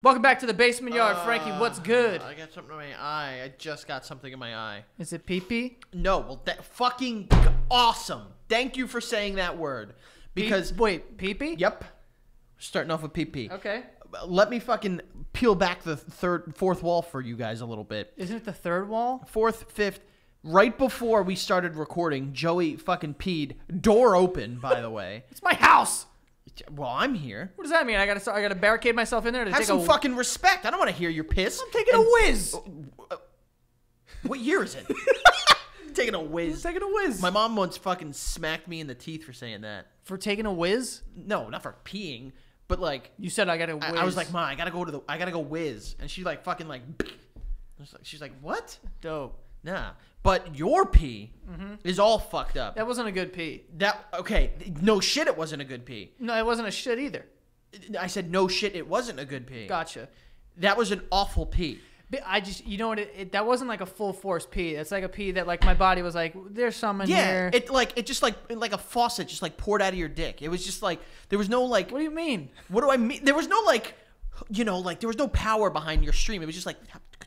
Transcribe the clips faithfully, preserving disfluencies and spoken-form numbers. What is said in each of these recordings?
Welcome back to the basement yard, Uh, Frankie. What's good? I got something in my eye. I just got something in my eye. Is it pee-pee? No, well, that fucking awesome. Thank you for saying that word. Because Pee- wait, pee-pee? Yep. Starting off with P P. Okay. Let me fucking peel back the third, fourth wall for you guys a little bit. Isn't it the third wall? Fourth, fifth. Right before we started recording, Joey fucking peed. Door open, by the way. It's my house. Well, I'm here. What does that mean? I gotta, I gotta barricade myself in there to Have take some a fucking respect. I don't want to hear your piss. I'm taking And- a whiz. What year is it? Taking a whiz. taking a whiz. My mom once fucking smacked me in the teeth for saying that. For taking a whiz? No, not for peeing, but like You said I gotta whiz. I, I was like, "Ma, I gotta go to the, I gotta go whiz," and she like fucking like, I was like- she's like, "What?" Dope. Nah, but your pee is all fucked up. That wasn't a good pee. That okay? No shit, it wasn't a good pee. No, it wasn't a shit either. I said no shit, it wasn't a good pee. Gotcha. That was an awful pee. But I just, you know what? It, it, that wasn't like a full force pee. It's like a pee that like my body was like, there's some in Yeah, here. it like it just like like a faucet just like poured out of your dick. It was just like there was no like. What do you mean? What do I mean? There was no like, you know, like there was no power behind your stream. It was just like,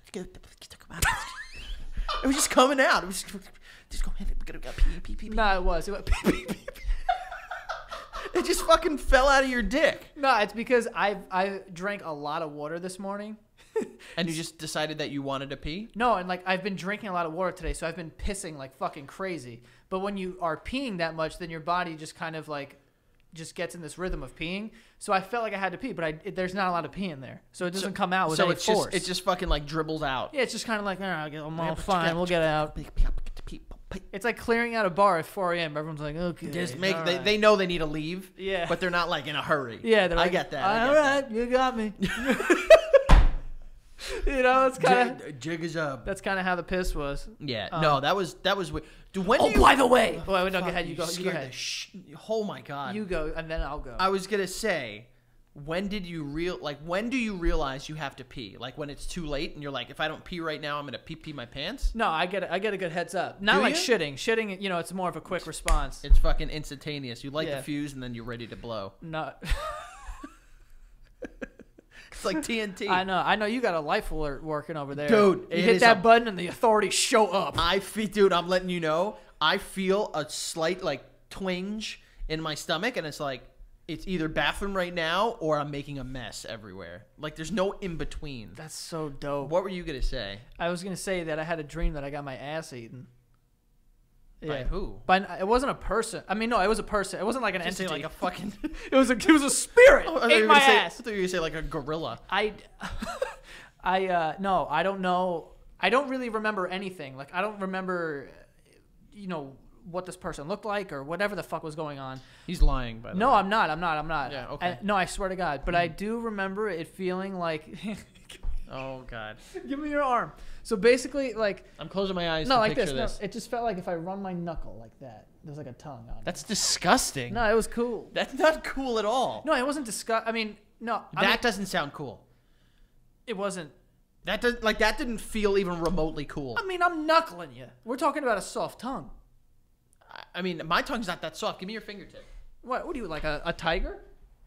it was just coming out. It was just go ahead. We gotta go pee, pee, pee, pee. No, it was. It was pee, pee, pee. It just fucking fell out of your dick, No, it's because I I drank a lot of water this morning. and you just decided that you wanted to pee. No, and like I've been drinking a lot of water today, so I've been pissing like fucking crazy. But when you are peeing that much, then your body just kind of like just gets in this rhythm of peeing. So I felt like I had to pee, but I it, there's not a lot of pee in there, so it doesn't come out with so any it's force. just it just fucking like dribbles out. yeah, it's just kind of like, all right, I'm all but you fine, gotta- we'll get it out. Pee, pee, pee, pee. It's like clearing out a bar at four a.m. Everyone's like, okay, Just make all they, right. they know they need to leave. Yeah. but they're not like in a hurry. yeah, they're I like, get that. I All get right, you got me. You know, it's kind of Jig, jig is up. that's kind of how the piss was. Yeah, Um, no, that was that was. wi- Dude, when Oh, do you? by the way, oh, wait, no, go Fuck, ahead. You go. You go scared ahead. the sh- oh my god. You go, and then I'll go. I was gonna say, when did you real like when do you realize you have to pee? Like when it's too late and you're like, if I don't pee right now, I'm gonna pee pee my pants. No, I get a, I get a good heads up. Not Do like you? shitting. Shitting, you know, it's more of a quick response. It's fucking instantaneous. You light Yeah. the fuse and then you're ready to blow. Not. It's like T N T. I know. I know you got a life alert working over there, Dude, You it hit is that a- button and the authorities show up. I feel, dude. I'm letting you know. I feel a slight like twinge in my stomach, and it's like it's either bathroom right now or I'm making a mess everywhere. Like there's no in between. That's so dope. What were you gonna say? I was gonna say that I had a dream that I got my ass eaten. By who? But it wasn't a person. I mean, no, it was a person. It wasn't like an Did you say entity. like a fucking. it was a it was a spirit. I thought you Ate were my gonna say- ass. I thought you were gonna say like a gorilla. I, I, uh, no, I don't know. I don't really remember anything. Like, I don't remember, you know, what this person looked like or whatever the fuck was going on. He's lying, by the No, way. I'm not. I'm not. I'm not. Yeah, okay. I, no, I swear to God. But I do remember it feeling like, Oh god. give me your arm. So basically, like, I'm closing my eyes no, to like picture this. this. No, it just felt like if I run my knuckle like that, there's like a tongue on it. That's disgusting. No, it was cool. That's not cool at all. No, it wasn't disgust. I mean, no, I that mean, doesn't sound cool. it wasn't. That does like that didn't feel even remotely cool. I mean, I'm knuckling you. We're talking about a soft tongue. I- I mean, my tongue's not that soft. Give me your fingertip. What? What are you like a, a tiger?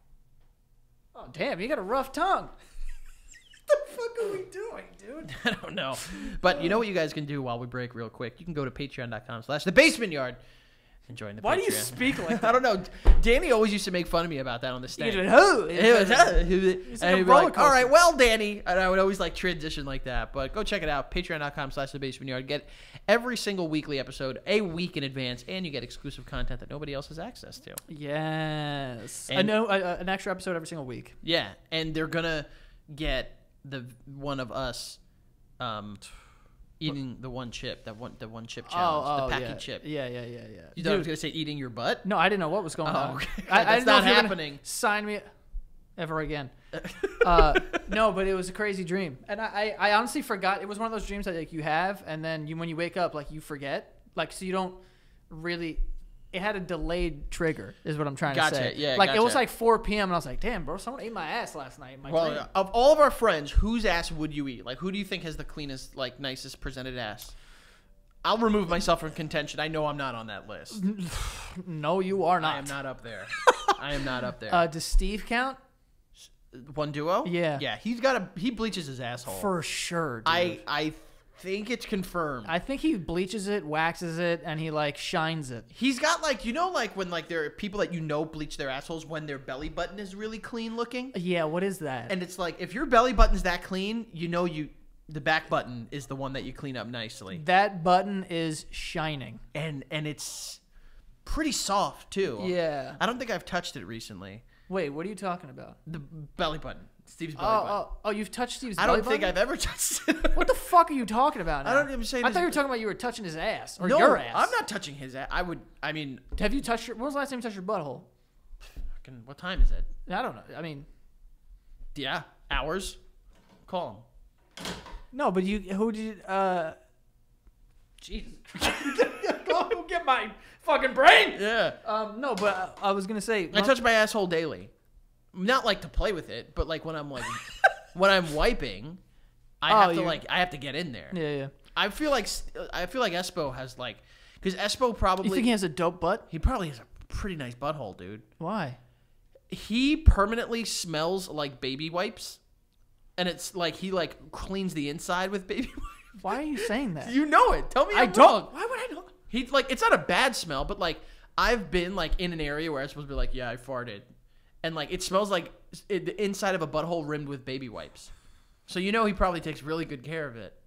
Oh damn! You got a rough tongue. What the fuck are we doing, dude? I don't know. But you know what you guys can do while we break real quick? You can go to patreon.com slash the basement yard and join the Why do you Patreon. speak like that? I don't know. Danny always used to make fun of me about that on the stand. You who? It was, uh, like and a he'd be roller like, all right, coaster. well, Danny. And I would always like transition like that. But go check it out. Patreon.com slash the basement yard. Get every single weekly episode a week in advance. And you get exclusive content that nobody else has access to. Yes. I And- know uh, an extra episode every single week. Yeah. And they're going to get the one of us um, eating the one chip, that one the one chip challenge, oh, oh, the packy yeah. chip. Yeah, yeah, yeah, yeah. You thought I was Dude, going to say eating your butt? no, I didn't know what was going Oh, on. okay. I, I That's didn't know not if you were gonna happening. Sign me ever again. uh, no, but it was a crazy dream, and I, I, I honestly forgot. It was one of those dreams that like you have, and then you when you wake up, like you forget, like so you don't really. It had a delayed trigger, is what I'm trying Gotcha, to say. yeah, like it was gotcha. like four p.m. and I was like, damn, bro, someone ate my ass last night. In my Well, dream. of all of our friends, whose ass would you eat? Like, who do you think has the cleanest, like, nicest presented ass? I'll remove myself from contention. I know I'm not on that list. No, you are not. I am not up there. I am not up there. Uh, does Steve count? One duo? Yeah. Yeah, he's got a he bleaches his asshole. For sure, dude. I I think it's confirmed. I think he bleaches it, waxes it, and he like shines it. He's got like you know like when like there are people that you know bleach their assholes when their belly button is really clean looking. Yeah, what is that? And it's like if your belly button's that clean, you know you the back button is the one that you clean up nicely. That button is shining. And and it's pretty soft too. Yeah. I don't think I've touched it recently. Wait, what are you talking about? The belly button. Steve's belly Oh, button. oh, oh, you've touched Steve's I belly don't think button? I've ever touched it. What the fuck are you talking about now? I don't even say I this- thought you were talking about you were touching his ass or no, your ass. I'm not touching his ass. I would I mean, Have you touched your? When was the last time you touched your butthole? fucking, what time is it? I don't know. I mean, Yeah, hours. Call him. no, but you. Who did? you, Uh, Jesus. Go get my fucking brain. Yeah. Um, no, but I, I was gonna say. I touch my asshole daily. Not like to play with it, but like when I'm like when I'm wiping, I Oh, have to you- like I have to get in there. Yeah, yeah. I feel like I feel like Espo has like because Espo probably You think he has a dope butt? he probably has a pretty nice butthole, dude. Why? He permanently smells like baby wipes, and it's like he like cleans the inside with baby wipes. Why are you saying that? You know it. Tell me I I'm don't. wrong. Why would I know? He like it's not a bad smell, but like I've been like in an area where I'm supposed to be like, yeah, I farted, and like it smells like it, the inside of a butthole rimmed with baby wipes. So you know he probably takes really good care of it.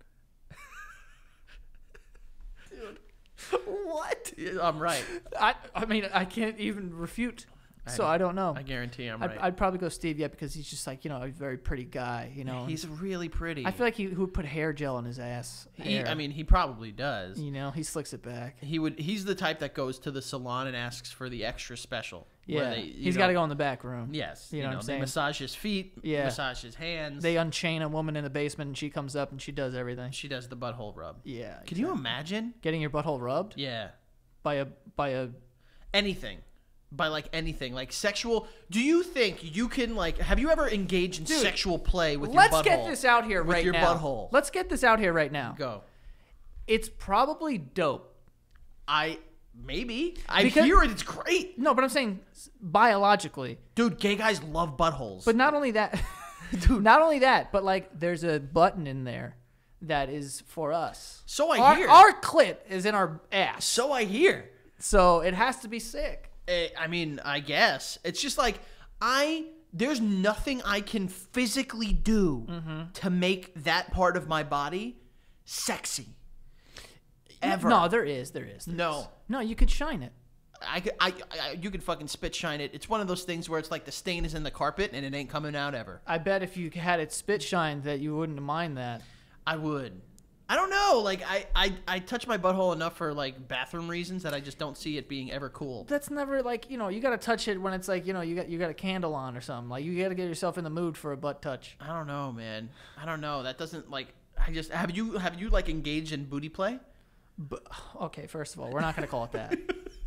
Dude, what? I'm right. I. I mean, I can't even refute. So I don't know. I guarantee I'm I'd, right. I'd probably go Steve, yeah, because he's just like, you know, a very pretty guy, you know. He's really pretty. I feel like he would put hair gel in his ass. he. hair. I mean, he probably does. you know, he slicks it back. He would. He's the type that goes to the salon and asks for the extra special. where Yeah, they, you he's know- got to go in the back room. Yes, You know what I'm they saying? massage his feet. Yeah. massage his hands. They unchain a woman in the basement, and she comes up and she does everything. she does the butthole rub. Yeah. Can you exactly. imagine? Getting your butthole rubbed Yeah, by a by a? anything. By like anything, like sexual. Do you think you can like? Have you ever engaged in Dude, sexual play with Let's your butthole? get this out here with right your now. butthole. Let's get this out here right now. Go. It's probably dope. I maybe. I Because- hear it. It's great, No, but I'm saying s- biologically. dude. Gay guys love buttholes. But not only that, dude. Not only that, but like there's a button in there that is for us. So I our, hear. Our clit is in our ass, so I hear. so it has to be sick. Eh, I mean, I guess it's just like I. There's nothing I can physically do Mm-hmm. to make that part of my body sexy. Ever. No, there is, there is. there No. is. no, you could shine it. I, could- I, I, you could fucking spit shine it. It's one of those things where it's like the stain is in the carpet and it ain't coming out ever. I bet if you had it spit shine, that you wouldn't mind that. I would. I don't know. Like I, I, I touch my butthole enough for like bathroom reasons that I just don't see it being ever cool. That's never like you know you gotta touch it when it's like you know you got you got a candle on or something like you gotta get yourself in the mood for a butt touch. I don't know, man. I don't know. That doesn't like. I just have you have you like engaged in booty play? But, okay, first of all, we're not gonna call it that.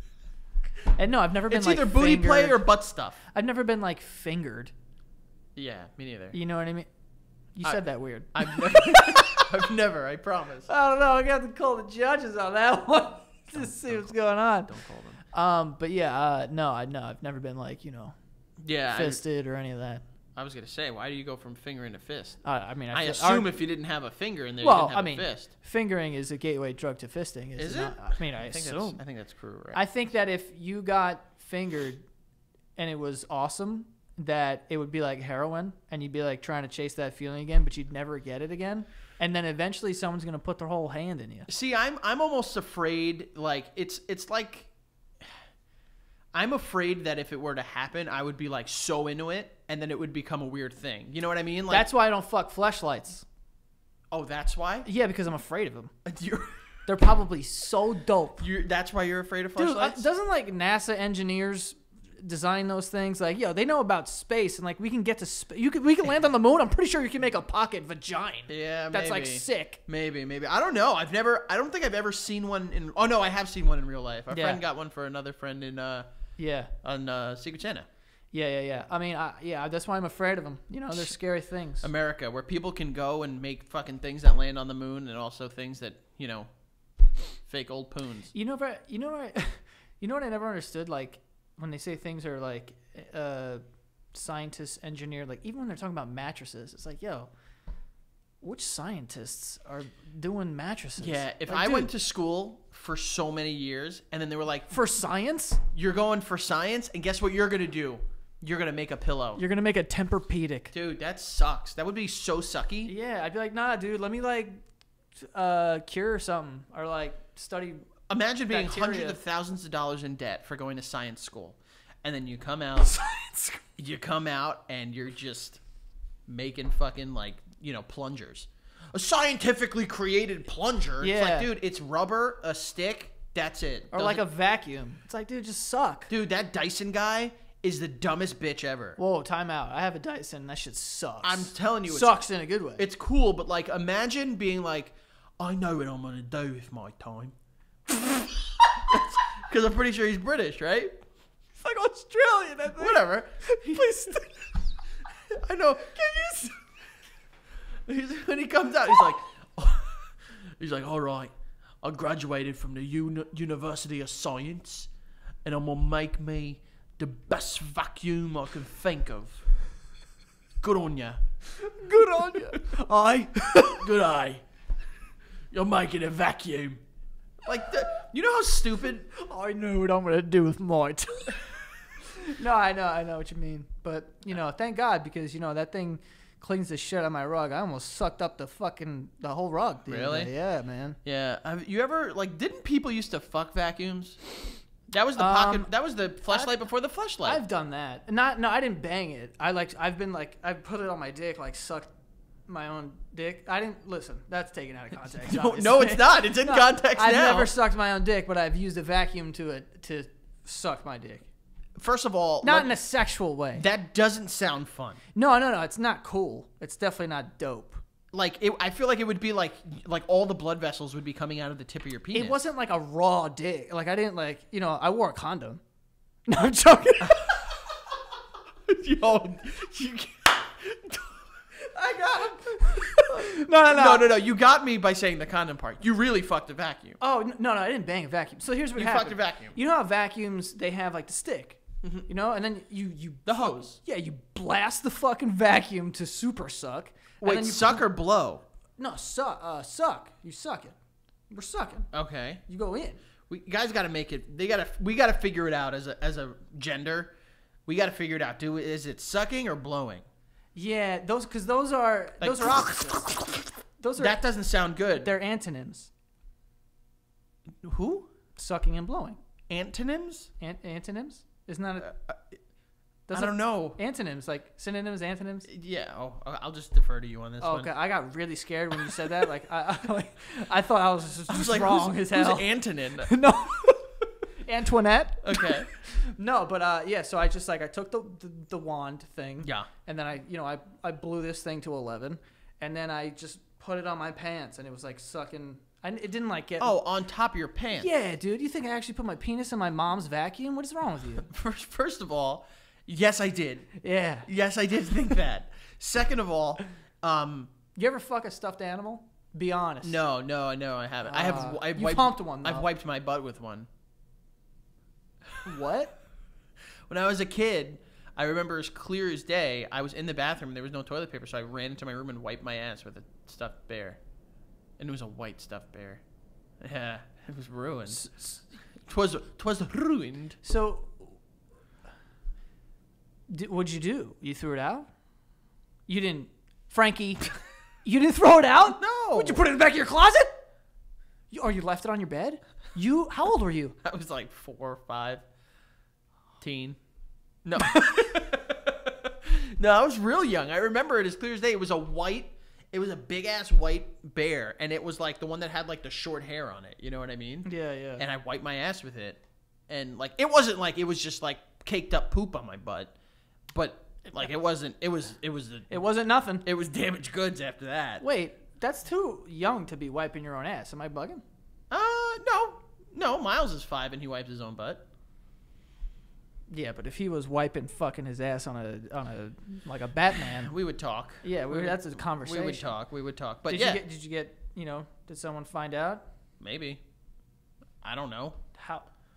And no, I've never been It's like either booty play fingered. or butt stuff. I've never been like fingered. Yeah, me neither. You know what I mean? You I- said that weird. I've never. I've never. I promise. I don't know. I got to call the judges on that one to see what's going on. Don't call them. Um, but yeah, uh, no, I no, I've never been like you know Yeah, I, fisted or any of that. I was gonna say, why do you go from fingering to fist? Uh, I mean, I, I feel- assume our- if you didn't have a finger in there, well, you didn't have I a mean, fist. fingering is a gateway drug to fisting. Is, Is it? it? Not? I mean, I, I think assume. that's. I think that's true, right? I think that if you got fingered and it was awesome, that it would be like heroin and you'd be like trying to chase that feeling again, but you'd never get it again. And then eventually someone's going to put their whole hand in you. See, I'm I'm almost afraid. Like it's it's like I'm afraid that if it were to happen, I would be like so into it, and then it would become a weird thing. You know what I mean? Like, That's why I don't fuck fleshlights. oh, that's why. Yeah, because I'm afraid of them. You're, They're probably so dope. you're, that's why you're afraid of Dude, uh, flashlights. doesn't like NASA engineers design those things? Like, yo, they know about space and like we can get to space. You can we can land on the moon. I'm pretty sure you can make a pocket vagina. yeah, That's like maybe. sick. Maybe, maybe. I don't know. I've never. I don't think I've ever seen one in. Oh no, I have seen one in real life. Our Yeah. friend got one for another friend in uh Yeah. on uh, Secret Santa. Yeah, yeah, yeah. I mean, I, yeah, that's why I'm afraid of them. You know, they're scary things. America, where people can go and make fucking things that land on the moon, and also things that you know, fake old poons. You know, what- you know what? I, you know what I never understood? Like when they say things are like, uh, scientists, engineer, like even when they're talking about mattresses, it's like, yo, which scientists are doing mattresses? Yeah, if Like, I dude, went to school for so many years and then they were like, for science, you're going for science, and guess what you're going to do? You're going to make a pillow. you're gonna make a Tempur-Pedic. Dude, that sucks. That would be so sucky. Yeah, I'd be like, nah, dude, let me like uh, cure something or like study. Imagine being Bacteria. hundreds of thousands of dollars in debt for going to science school. And then you come out, Science. you come out and you're just making fucking like, you know, plungers. A scientifically created plunger. It's Yeah. like, dude, it's rubber, a stick, that's it. Or like a Doesn't- vacuum. It's like, dude, just suck. Dude, that Dyson guy is the dumbest bitch ever. Whoa, time out. I have a Dyson. That shit sucks. I'm telling you, it's, sucks in a good way. it's cool, but like, imagine being like, I know what I'm gonna do with my time. Because I'm pretty sure he's British, right? It's like Australian. I think. Whatever. Please. I know. Can you? He's, when he comes out, he's like, he's like, all right, I graduated from the uni- University of Science, and I'm gonna make me the best vacuum I can think of. Good on ya. Good on you. Aye. Good eye. You're making a vacuum. Like, the, you know how stupid? I know what I'm gonna do with my time. No, I know, I know what you mean. But you know, thank God, because you know that thing cleans the shit out of my rug. I almost sucked up the fucking the whole rug. the other Really? day. Yeah, man. Yeah. Have you ever like? Didn't people used to fuck vacuums? That was the Um, pocket. That was the flashlight before the flashlight. I've done that. Not, no, I didn't bang it. I like, I've been like, I've put it on my dick, like sucked my own dick. I didn't listen. That's taken out of context. No, obviously. no, it's not. It's in No, context I've now. never sucked my own dick, but I've used a vacuum to it to suck my dick. First of all, Not let- in a sexual way. that doesn't sound fun. No, no, no. It's not cool. It's definitely not dope. Like, it, I feel like it would be like, like all the blood vessels would be coming out of the tip of your penis. It wasn't like a raw dick. Like I didn't like, you know, I wore a condom. No, I'm joking. Yo, you, I got him. no, no, no, no, no, no. You got me by saying the condom part. You really fucked a vacuum. Oh n- no, no, I didn't bang a vacuum. So here's what You happened. fucked a vacuum. You know how vacuums they have like the stick, you know, and then you you The hose. yeah you blast the fucking vacuum to super suck. and Wait, then you suck or blow? No, suck. Uh, suck. You suck it. We're sucking. Okay. You go in. We you guys got to make it. They got to. We got to figure it out as a as a gender. We got to figure it out. Do is it sucking or blowing? Yeah, those because those are Like- those are opposites. Those are That doesn't sound good. they're antonyms. Who? Sucking and blowing. Antonyms? Ant- antonyms? Isn't that a, I doesn't- don't know. Antonyms, like synonyms, antonyms. Yeah. Oh, I'll just defer to you on this Oh, one. okay. I got really scared when you said that. Like, I, I, like, I thought I was just, I was just like, wrong who's, as hell. who's Antonin? No, Antoinette. Okay. No, but uh, yeah. So I just like I took the, the the wand thing. Yeah. And then I, you know, I I blew this thing to eleven, and then I just put it on my pants, and it was like sucking. I, it didn't like get. Oh, on top of your pants. Yeah, dude. You think I actually put my penis in my mom's vacuum? What is wrong with you? First, first of all, yes, I did. Yeah. Yes, I did think that. Second of all, um, You ever fuck a stuffed animal? Be honest. no, no, no, I haven't. I have. Uh, I've you've wiped, humped one, I've though. wiped my butt with one. What? When I was a kid, I remember as clear as day. I was in the bathroom. And there was no toilet paper, so I ran into my room and wiped my ass with a stuffed bear, and it was a white stuffed bear. Yeah, it was ruined. S- s- Twas twas ruined. So, d- what'd you do? You threw it out? You didn't, Frankie? You didn't throw it out? No. Would you put it in the back of your closet? You, or you left it on your bed? You? How old were you? I was like four or five. Teen. No. No, I was real young. I remember it as clear as day. It was a white, it was a big ass white bear, and it was like the one that had like the short hair on it. You know what I mean? Yeah, yeah. And I wiped my ass with it, and like it wasn't like it was just like caked up poop on my butt, but like it wasn't. It was. It was. A, It wasn't nothing. it was damaged goods after that. Wait, that's too young to be wiping your own ass. Am I bugging? Uh, no, no. Miles is five and he wipes his own butt. Yeah, but if he was wiping fucking his ass on a on a like a Batman, We would talk. yeah, we, We would- that's a conversation. We would talk. We would talk. But did yeah, you get? Did you get? You know? Did someone find out maybe. I don't know. how?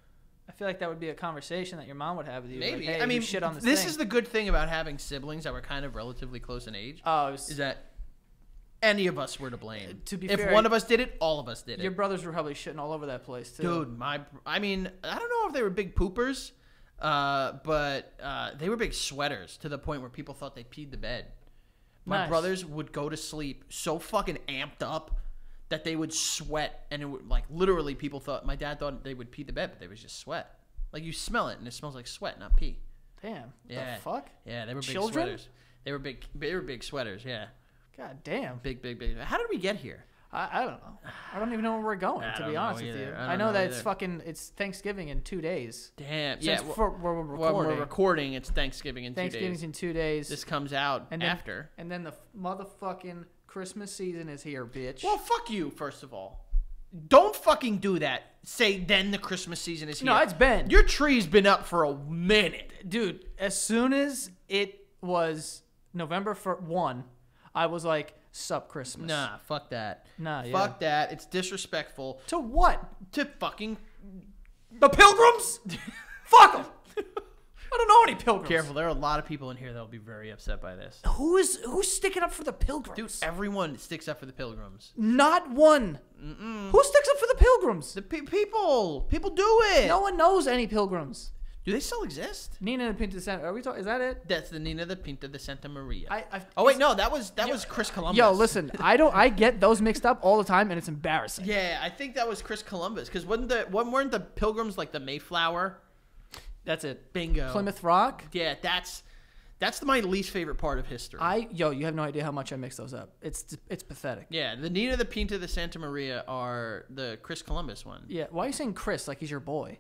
I feel like that would be a conversation that your mom would have with you. Maybe. Like, hey, I mean, you shit on this, this thing. is the good thing about having siblings that were kind of relatively close in age. Oh, it was, is that any of us were to blame. To be if fair, one of us did it, all of us did your it. brothers were probably shitting all over that place too. Dude, my, I mean, I don't know if they were big poopers, uh, but uh, they were big sweaters to the point where people thought they peed the bed. My Nice. brothers would go to sleep so fucking amped up that they would sweat, and it would, like, literally people thought, my dad thought they would pee the bed, but they was just sweat. Like, you smell it, and it smells like sweat, not pee. Damn. What Yeah. the fuck? Yeah, they were big Children? sweaters. They were big. They were big sweaters. Yeah, God damn. big, big, big. How did we get here? I, I don't know. I don't even know where we're going. I to don't be know honest with either. you, I I, don't know, know that it's either. fucking. It's Thanksgiving in two days. Damn. Since Yeah. for, where we're When recording. we're recording, it's Thanksgiving in two Thanksgiving's days. in two days. This comes out and then, after. And then the motherfucking Christmas season is here, bitch. Well, fuck you. First of all, don't fucking do that. Say then the Christmas season is here. no, it's been. Your tree's been up for a minute. Dude, as soon as it was November for one, I was like, sup Christmas. Nah, fuck that. Nah, yeah. Fuck that. It's disrespectful To what? to fucking. The Pilgrims? Fuck them. I don't know any Pilgrims. Careful, there are a lot of people in here that will be very upset by this. Who is who's sticking up for the Pilgrims? Dude, everyone sticks up for the Pilgrims. Not one. Mm-mm. Who sticks up for the Pilgrims? The pe- people, people do it. No one knows any Pilgrims. Do they still exist? Nina and Pinta Santa. Are we talking? Is that it? That's the Nina the Pinta de Santa Maria. I, I, oh wait, no, that was that was Chris Columbus. Yo, listen, I don't. I get those mixed up all the time, and it's embarrassing. Yeah, I think that was Chris Columbus because wasn't the when weren't the Pilgrims like the Mayflower? That's it. Bingo. Plymouth Rock. Yeah, that's that's my least favorite part of history. I yo, you have no idea how much I mix those up. It's it's pathetic. yeah, the Nina the Pinta de Santa Maria are the Chris Columbus one. Yeah. Why are you saying Chris like he's your boy?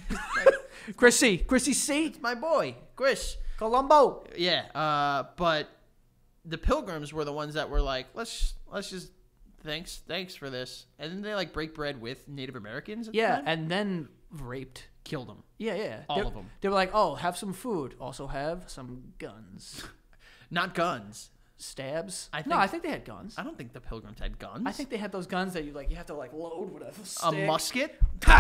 Chrissy, Chrissy C. My boy, Chris. Columbo. Yeah, uh, but the Pilgrims were the ones that were like, let's let's just thanks thanks for this, and then they like break bread with Native Americans. At the Yeah, time? and then raped. killed them. Yeah, yeah. All They- of 'em. They were like, oh, have some food. Also have some guns. Not guns. Stabs. I no, think- I think they had guns. I don't think the Pilgrims had guns. I think they had those guns that you like. You have to like load with a a stick. musket.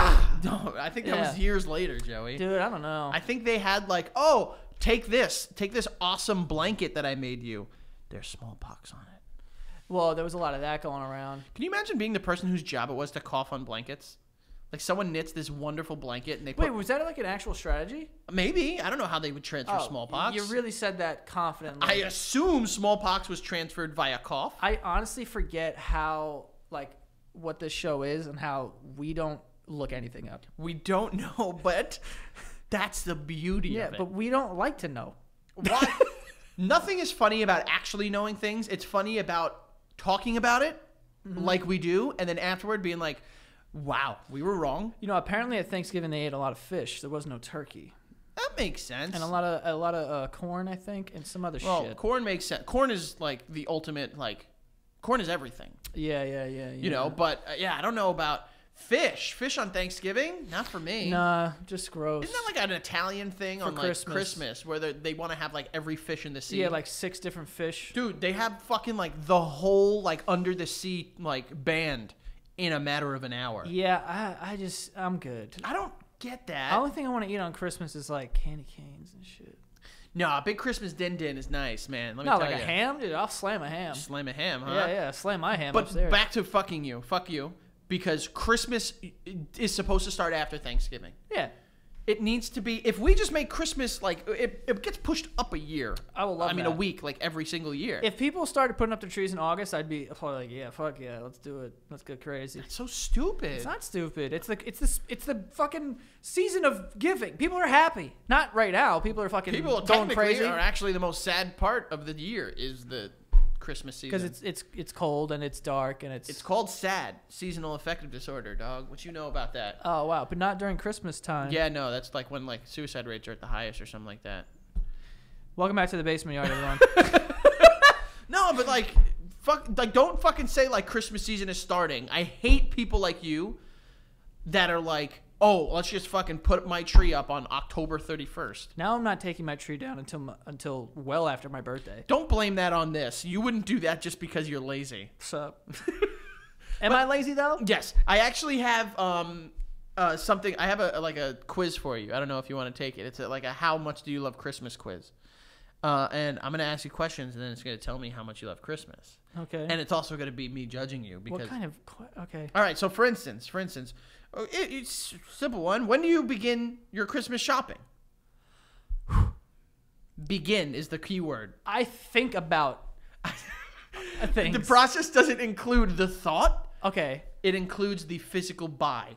No, I think that was Yeah. years later, Joey. Dude, I don't know. I think they had like, oh, take this, take this awesome blanket that I made you. There's smallpox on it. well, there was a lot of that going around. Can you imagine being the person whose job it was to cough on blankets? Like someone knits this wonderful blanket and they put Wait, was that like an actual strategy? maybe I don't know how they would transfer Oh, smallpox. You really said that confidently. I assume smallpox was transferred via cough. I honestly forget how like what this show is and how we don't look anything up. We don't know, but that's the beauty Yeah, of it. but we don't like to know. Why? Nothing is funny about actually knowing things. It's funny about talking about it Mm-hmm. like we do, and then afterward being like, wow, we were wrong. You know, apparently at Thanksgiving they ate a lot of fish. There was no turkey That makes sense. and a lot of a lot of uh, corn, I think, and some other well, shit. corn makes sense. Corn is like the ultimate, like, corn is everything, Yeah, yeah, yeah, yeah. you know, but uh, yeah, I don't know about fish. Fish on Thanksgiving? Not for me. Nah, just gross. Isn't that like an Italian thing For on like Christmas. Christmas where they, they want to have like every fish in the sea? Yeah, like six different fish. dude, they have fucking like the whole like under the sea like band in a matter of an hour. Yeah, I, I just, I'm good. I don't get The that. only thing I want to eat on Christmas is like candy canes and shit. No, a big Christmas din din is nice, man. Let me No, tell like you. a ham, dude. I'll slam a ham. Slam a ham, huh? Yeah, yeah, slam my ham But upstairs. back to fucking you. Fuck you. Because Christmas is supposed to start after Thanksgiving. Yeah, It needs to be. If we just make Christmas like it, it gets pushed up a year. I will love I mean, that. a week, like every single year. If people started putting up their trees in August, I'd be probably like, yeah, fuck yeah, let's do it. Let's get crazy. it's so stupid. It's not stupid. It's the it's the it's the fucking season of giving. People are happy. Not right now. People are fucking People going technically crazy are actually the most sad part of the year is the Christmas season. because it's it's it's cold and it's dark and it's It's called SAD, seasonal affective disorder, dog. What you know about that? oh wow, but not during Christmas time. Yeah, no, that's like when like suicide rates are at the highest or something like that. Welcome back to the basement yard, everyone. No, but like, fuck, like don't fucking say like Christmas season is starting. I hate people like you that are like, oh, let's just fucking put my tree up on October thirty-first. Now I'm not taking my tree down until my, until well after my birthday. Don't blame that on this. You wouldn't do that just because you're lazy. So, am I lazy though? Yes, I actually have um uh, something. I have a like a quiz for you. I don't know if you want to take it. It's a, like a how much do you love Christmas quiz. Uh, and I'm gonna ask you questions, and then it's gonna tell me how much you love Christmas. Okay. And it's also gonna be me judging you because. What kind of? Qu- okay. All right. So for instance, for instance, oh, it, it's a simple one. When do you begin your Christmas shopping? Begin is the key word. I think about things. The process doesn't include the thought. Okay. It includes the physical buy.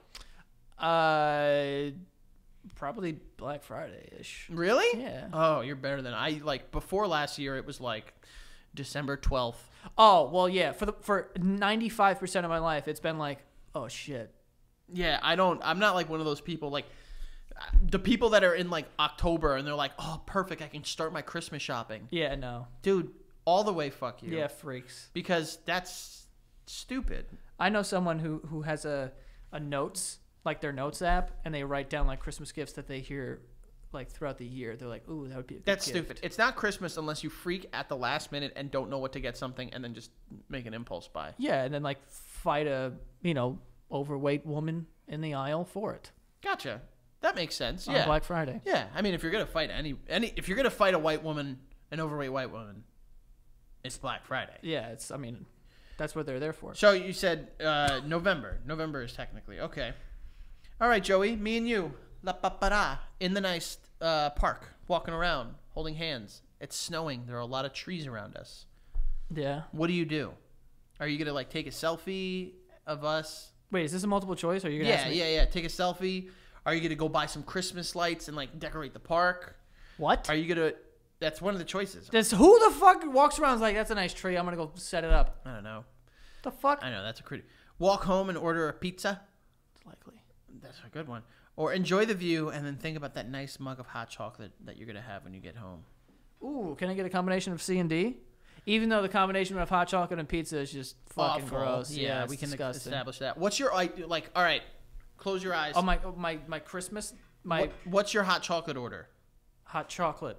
Uh, probably Black Friday ish. Really? Yeah. Oh, you're better than I. Like before last year, it was like December twelfth. Oh well, yeah. For the for ninety five percent of my life, it's been like, oh shit. Yeah, I don't. I'm not like one of those people like the people that are in like October and they're like, oh, perfect, I can start my Christmas shopping. Yeah. No. Dude, all the way, fuck you. Yeah, freaks. Because that's stupid. I know someone who who has a a notes like their notes app, and they write down like Christmas gifts that they hear like throughout the year. They're like, ooh, that would be a good That's gift. stupid. It's not Christmas unless you freak at the last minute and don't know what to get something and then just make an impulse buy. Yeah, and then like fight a you know overweight woman in the aisle for it Gotcha. That makes sense. on Yeah. Black Friday. Yeah. I mean, if you're gonna fight any any, if you're gonna fight a white woman, an overweight white woman, it's Black Friday. Yeah, it's. I mean, that's what they're there for. So you said uh, November. November is technically okay. All right, Joey. Me and you, la papara, in the nice uh, park, walking around, holding hands. It's snowing. There are a lot of trees around us. Yeah. What do you do? Are you gonna like take a selfie of us? Wait, is this a multiple choice? Or are you gonna Yeah, ask me? yeah, yeah. Take a selfie. Are you gonna go buy some Christmas lights and like decorate the park? What? Are you gonna? That's one of the choices. This who the fuck walks around and is like, that's a nice tree. I'm gonna go set it up. I don't know. The fuck? I know that's a pretty. Walk home and order a pizza. Likely. That's a good one. Or enjoy the view and then think about that nice mug of hot chocolate that you're gonna have when you get home. Ooh, can I get a combination of C and D? Even though the combination of hot chocolate and pizza is just fucking Awful. gross. Yeah, Yeah, it's we can disgusting. establish that. What's your i- like? All right, close your eyes. Oh my, oh, my, my Christmas, my What, what's your hot chocolate order? hot chocolate,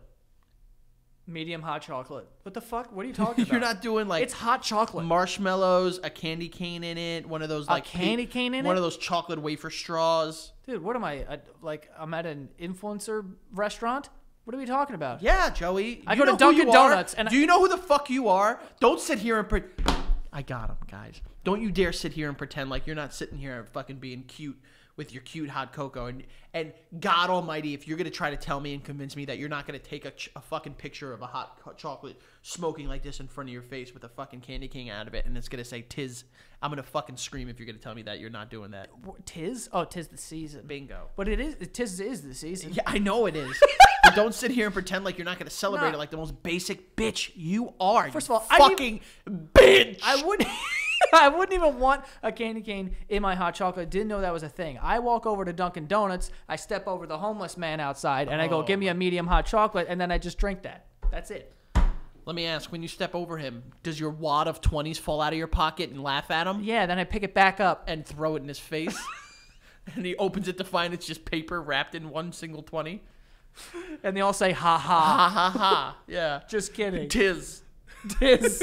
medium hot chocolate. What the fuck? What are you talking about? You're not doing like It's hot chocolate. marshmallows, a candy cane in it, one of those A like candy cane in one it? of those chocolate wafer straws. Dude, what am I? I? Like, I'm at an influencer restaurant? What are we talking about? Yeah, Joey. I you go to know who Dunkin' you are? Donuts and I- do you know who the fuck you are? Don't sit here and pre- I got him, guys. Don't you dare sit here and pretend like you're not sitting here and fucking being cute with your cute hot cocoa. And and God Almighty, if you're gonna try to tell me and convince me that you're not gonna take a, ch- a fucking picture of a hot co- chocolate smoking like this in front of your face with a fucking candy king out of it, and it's gonna say "tis," I'm gonna fucking scream if you're gonna tell me that you're not doing that. Wh- Tis? Oh, tis the season. Bingo. But it is. Tis is the season. Yeah, I know it is. But don't sit here and pretend like you're not going to celebrate Nah. it like the most basic bitch you are. First you of all, I didn't fucking bitch. I wouldn't. I wouldn't even want a candy cane in my hot chocolate. Didn't know that was a thing. I walk over to Dunkin' Donuts. I step over the homeless man outside, and I go, Oh. "Give me a medium hot chocolate," and then I just drink that. That's it. Let me ask, when you step over him, does your wad of twenties fall out of your pocket and laugh at him Yeah. Then I pick it back up. and throw it in his face? And he opens it to find it's just paper wrapped in one single twenty? And they all say, "Ha ha." Ha ha ha. Yeah. Just kidding. Tis. Tis.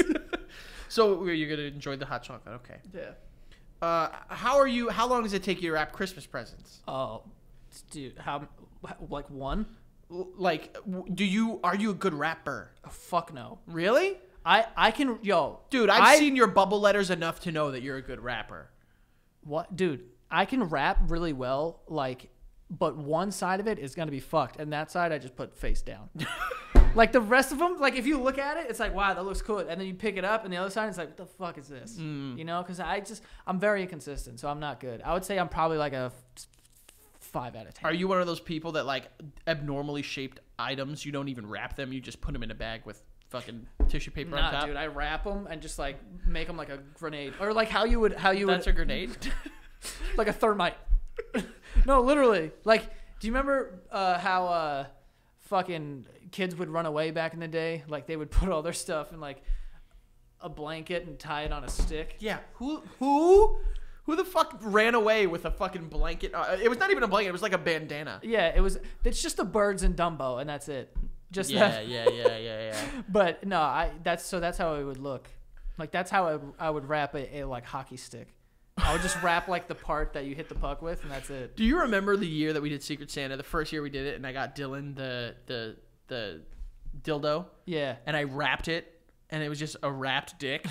So you're going to enjoy the hot chocolate. Okay. Yeah. Uh, how are you? How long does it take you to wrap Christmas presents? Oh, dude, how? Like one? L- Like, w- do you, are you a good rapper? Oh, fuck no. Really? I I can yo, Dude, I've I- seen your bubble letters enough to know that you're a good rapper. What, dude? I can rap really well, like, but one side of it is gonna be fucked, and that side I just put face down. Like the rest of them, like if you look at it, it's like, wow, that looks cool, and then you pick it up, and the other side is like, what the fuck is this? Mm. You know, because I just I'm very inconsistent, so I'm not good. I would say I'm probably like a f- five out of ten. Are you one of those people that like abnormally shaped items, you don't even wrap them, you just put them in a bag with fucking tissue paper on Nah, top? dude, I wrap them and just like make them like a grenade, or like how you would how you That's would a grenade? like a thermite. No, literally. Like, do you remember uh, how uh, fucking kids would run away back in the day? Like, they would put all their stuff in like a blanket and tie it on a stick. Yeah. Who who who the fuck ran away with a fucking blanket? Uh, it was not even a blanket, it was like a bandana. Yeah, it was. It's just the birds and Dumbo, and that's it. Just Yeah, that. yeah, yeah, yeah, yeah. But no, I that's so that's how it would look. Like that's how I, I would wrap a, a like hockey stick. I would just wrap like the part that you hit the puck with, and that's it. Do you remember the year that we did Secret Santa? The first year we did it, and I got Dylan the the the dildo, Yeah. and I wrapped it, and it was just a wrapped dick.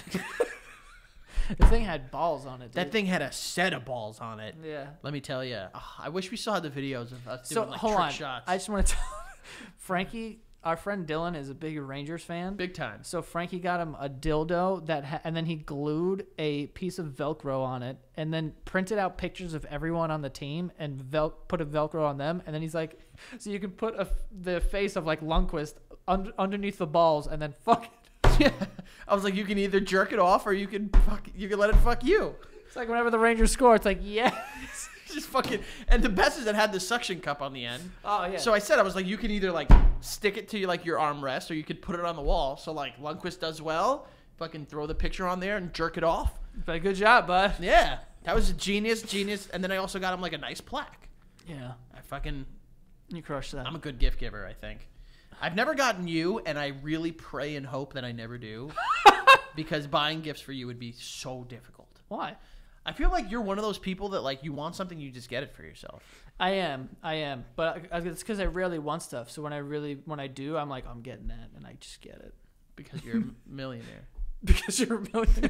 The thing had balls on it, dude. That thing had a set of balls on it. Yeah. Let me tell you, I wish we saw the videos of us So doing like hold trick on. shots. I just want to tell Frankie, our friend Dylan, is a big Rangers fan. Big time. So Frankie got him a dildo that, ha- and then he glued a piece of Velcro on it, and then printed out pictures of everyone on the team and vel- put a Velcro on them, and then he's like, so you can put a, the face of like Lundqvist un- underneath the balls, and then fuck it. Yeah. I was like, you can either jerk it off or you can fuck, you can let it fuck you. It's like whenever the Rangers score, it's like yes. Just fucking, and the best is it had the suction cup on the end. Oh yeah. So I said, I was like, you can either like stick it to like your armrest or you could put it on the wall. So like Lundqvist does well, fucking throw the picture on there and jerk it off. But good job, bud. Yeah, that was a genius, genius. And then I also got him like a nice plaque. Yeah. I fucking, You crushed that. I'm a good gift giver, I think. I've never gotten you, and I really pray and hope that I never do, because buying gifts for you would be so difficult. Why? I feel like you're one of those people that like you want something, you just get it for yourself. I am, I am, but I- it's because I rarely want stuff. So when I really, when I do, I'm like, I'm getting that, and I just get it Because you're a millionaire. because you're a millionaire.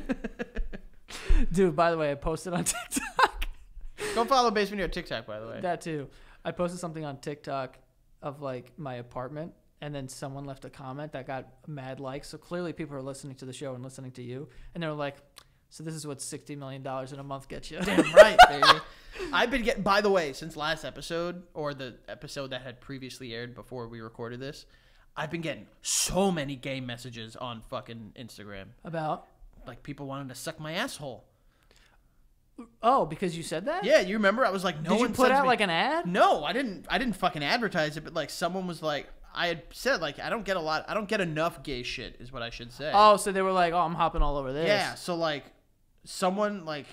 Dude, by the way, I posted on TikTok. Go follow Basement Hero TikTok, by the way. That too. I posted something on TikTok of like my apartment, and then someone left a comment that got mad likes. So clearly, people are listening to the show and listening to you, and they were like, "So this is what sixty million dollars in a month gets you." Damn right, baby. I've been getting, by the way, since last episode, or the episode that had previously aired before we recorded this, I've been getting so many gay messages on fucking Instagram. About? Like people wanting to suck my asshole. Oh, because you said that? Yeah, you remember? I was like, no Did one you put sends out me- like an ad? No, I didn't. I didn't fucking advertise it, but like someone was like, I had said like, I don't get a lot. I don't get enough gay shit, is what I should say. Oh, so they were like, "Oh, I'm hopping all over this." Yeah, so like someone like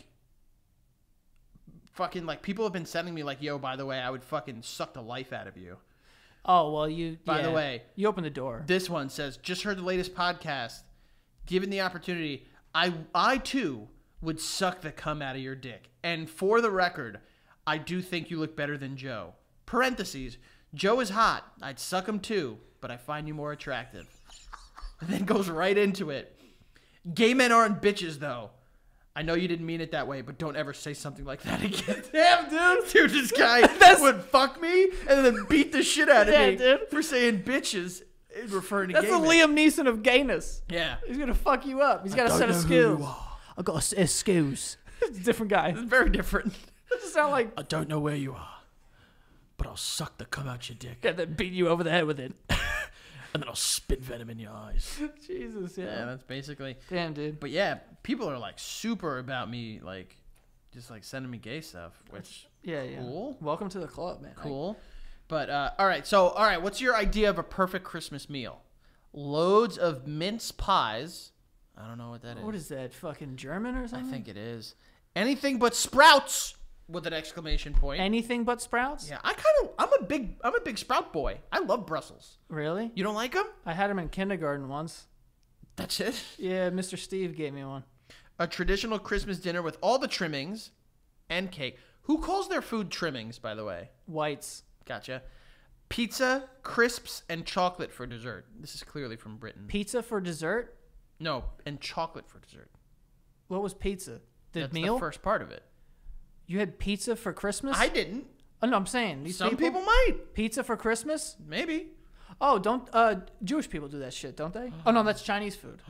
fucking like people have been sending me like, yo, by the way, I would fucking suck the life out of you. Oh well, you. By the yeah. way, you opened the door. This one says, just heard the latest podcast. Given the opportunity, I I too would suck the cum out of your dick. And for the record, I do think you look better than Joe. Parentheses, Joe is hot. I'd suck him too, but I find you more attractive. And then goes right into it. Gay men aren't bitches though. I know you didn't mean it that way, but don't ever say something like that again. Damn, dude. Dude, this guy would fuck me and then beat the shit out of Yeah, me dude. for saying bitches, referring to That's gay the men. Liam Neeson of gayness. Yeah. He's gonna fuck you up. He's got a don't set of know who skills. you are. I got a set of skills. It's a different guy. It's very different. Doesn't sound like I don't know where you are, but I'll suck the cum out your dick, yeah, then beat you over the head with it. and then I'll spit venom in your eyes. Jesus, yeah. Yeah, that's basically. Damn, dude. But yeah, people are like super about me, like just like sending me gay stuff, which Yeah, yeah. Cool. Welcome to the club, man. cool. But uh, all right, so all right, what's your idea of a perfect Christmas meal? Loads of mince pies. I don't know what that Like, is. what is that? Fucking German or I something? think it is anything but sprouts with an exclamation point. Anything but sprouts? Yeah, I kind of. I'm a big. I'm a big sprout boy. I love Brussels. Really? You don't like them? I had him in kindergarten once. That's it. Yeah, Mister Steve gave me one. A traditional Christmas dinner with all the trimmings and cake. Who calls their food trimmings, by the way? Whites. Gotcha. Pizza, crisps, and chocolate for dessert. This is clearly from Britain. Pizza for dessert? No, and chocolate for dessert. What was pizza? The That's meal? the first part of it. You had pizza for Christmas? I didn't. Oh, no, I'm saying these Some people might. Pizza for Christmas? Maybe. Oh, don't uh Jewish people do that shit, don't they? Oh no, that's Chinese food.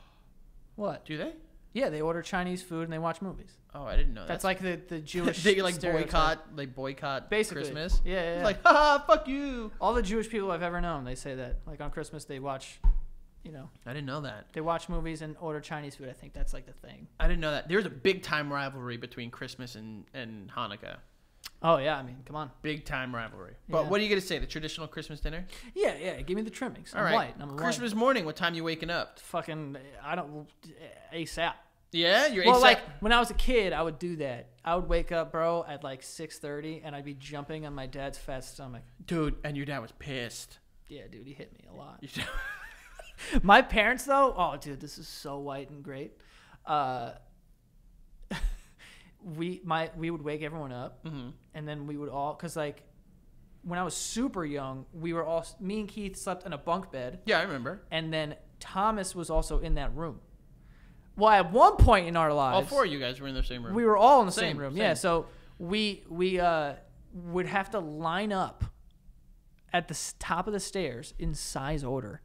What? Do they? Yeah, they order Chinese food and they watch movies. Oh, I didn't know that. That's like the the Jewish. they like stereotype. boycott. They boycott Basically. Christmas. Yeah, yeah, It's yeah. like, ha, fuck you. All the Jewish people I've ever known, they say that. Like on Christmas, they watch, you know, I didn't know that. they watch movies and order Chinese food. I think that's like the thing. I didn't know that. There's a big time rivalry between Christmas and, and Hanukkah. Oh yeah, I mean, come on. Big time rivalry. But Yeah. what are you going to say? The traditional Christmas dinner? Yeah, yeah. Give me the trimmings. I'm All right. white. I'm Christmas white. morning, what time you waking up? Fucking, I don't ASAP. Yeah? You're Well, ASAP? like when I was a kid, I would do that. I would wake up, bro, at like six thirty, and I'd be jumping on my dad's fat stomach. Dude, and your dad was pissed. Yeah, dude, he hit me a lot. You- My parents, though, oh, dude, this is so white and great. Uh, we my we would wake everyone up, Mm-hmm. and then we would all because like when I was super young, we were all me and Keith slept in a bunk bed, Yeah, I remember. and then Thomas was also in that room. Well, at one point in our lives, All four of you guys were in the same room. we were all in the same, Same, room. same. Yeah, so we we uh, would have to line up at the s- top of the stairs in size order.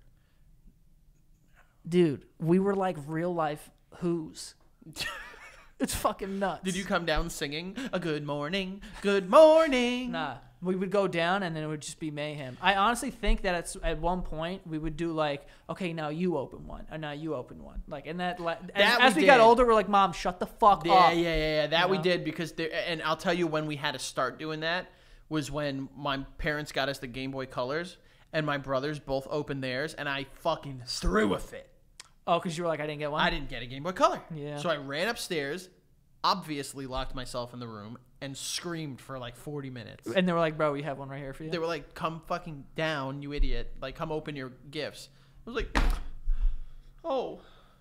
Dude, we were like real life Who's. It's fucking nuts. Did you come down singing a good morning, good morning? Nah, we would go down and then it would just be mayhem. I honestly think that at at one point we would do like, okay, now you open one, and now you open one, like, and that, like, as, That as we we got did. older, we're like, Mom, shut the fuck Yeah, up. yeah, yeah, yeah. That You we know? did because there, and I'll tell you when we had to start doing that was when my parents got us the Game Boy Colors and my brothers both opened theirs and I fucking threw a fit. Oh, because you were like, I didn't get one. I didn't get a Game Boy Color. Yeah. So I ran upstairs, obviously locked myself in the room, and screamed for like forty minutes. And they were like, bro, we have one right here for you. They were like, come fucking down, you idiot. Like, come open your gifts. I was like, oh.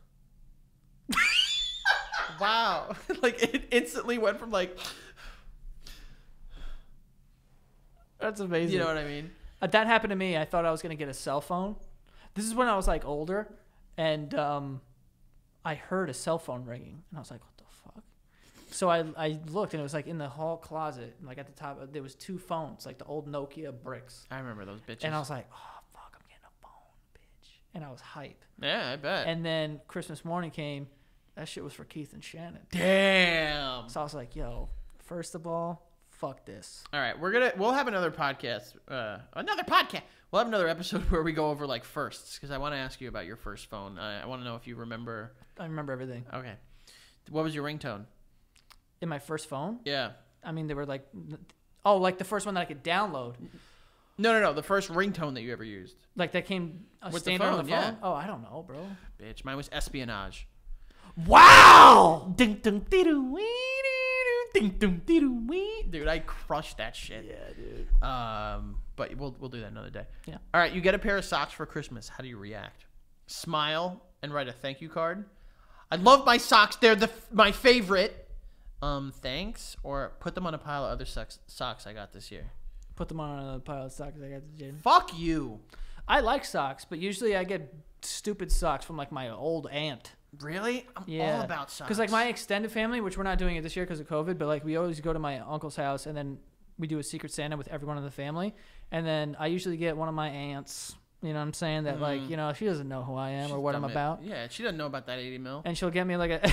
Wow. Like, it instantly went from like, That's amazing. you know what I mean? Uh, that happened to me. I thought I was gonna get a cell phone. This is when I was like older, and um, I heard a cell phone ringing, and I was like, "What the fuck?" So I I looked, and it was like in the hall closet, like at the top. There was two phones, like the old Nokia bricks, I remember those bitches. and I was like, "Oh fuck, I'm getting a phone, bitch!" And I was hype. yeah, I bet. And then Christmas morning came. That shit was for Keith and Shannon. Damn. So I was like, "Yo, first of all, fuck this." All right, we're gonna we'll have another podcast, uh, another podcast. We'll have another episode where we go over like firsts because I want to ask you about your first phone. I, I want to know if you remember. I remember everything. Okay, what was your ringtone? In my first phone, Yeah. I mean, they were like, oh, like the first one that I could download. No, no, no. The first ringtone that you ever used, Like that came a With the standard on phone, the phone? yeah. Oh, I don't know, bro. bitch. Mine was espionage. Wow! Ding ding dee-doo, wee, ding ding dee-doo, wee. Dude, I crushed that shit. Yeah, dude. Um, but we'll we'll do that another day. Yeah. All right, you get a pair of socks for Christmas. How do you react? Smile and write a thank you card. I love my socks. They're the my favorite. Um, thanks, or put them on a pile of other socks socks I got this year. Put them on a pile of socks I got to Jaden. Fuck you. I like socks, but usually I get stupid socks from like my old aunt. Really? I'm Yeah. all about socks. Because like my extended family, which we're not doing it this year because of COVID, but like we always go to my uncle's house and then we do a Secret Santa with everyone in the family. And then I usually get one of my aunts, you know what I'm saying, that like, you know, she doesn't know who I am She's or what I'm dumb it. about. Yeah, she doesn't know about that eighty mil. And she'll get me like a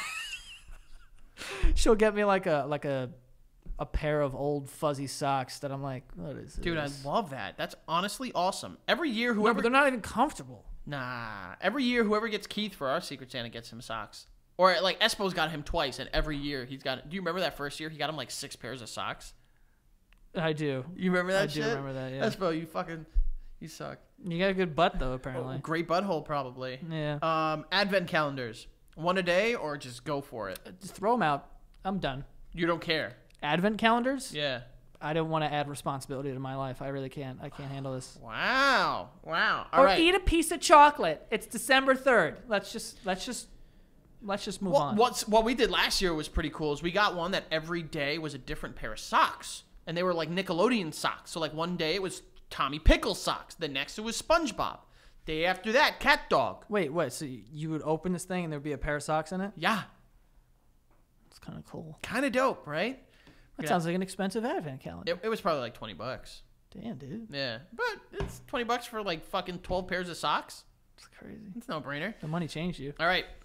she'll get me like a like a a pair of old fuzzy socks that I'm like, what is this? Dude, I love that. That's honestly awesome. Every year, No, whoever but they're not even comfortable. Nah. Every year, whoever gets Keith for our Secret Santa gets him socks. Or like Espo's got him twice, and every year he's got. Do you remember that first year? He got him like six pairs of socks. I do. You remember that I do shit? remember that, yeah. Espo, you fucking, you suck. You got a good butt though, apparently. Great butthole, probably. Yeah. Um, advent calendars, one a day or just go for it. Just throw them out. I'm done. You don't care. Advent calendars? Yeah. I don't want to add responsibility to my life. I really can't. I can't handle this. Wow. Wow. All or right. eat a piece of chocolate. It's December third. Let's just let's just let's just move What, on. what's what we did last year was pretty cool. Is we got one that every day was a different pair of socks, and they were like Nickelodeon socks. So like one day it was Tommy Pickles socks. The next it was SpongeBob. Day after that, Cat Dog. Wait, what? So you would open this thing and there would be a pair of socks in it? Yeah. It's kind of cool. Kind of dope, right? That Yeah. sounds like an expensive advent calendar. It, it was probably like twenty bucks. Damn, dude. Yeah, but it's twenty bucks for like fucking twelve pairs of socks. It's crazy. It's no brainer. The money changed you. All right.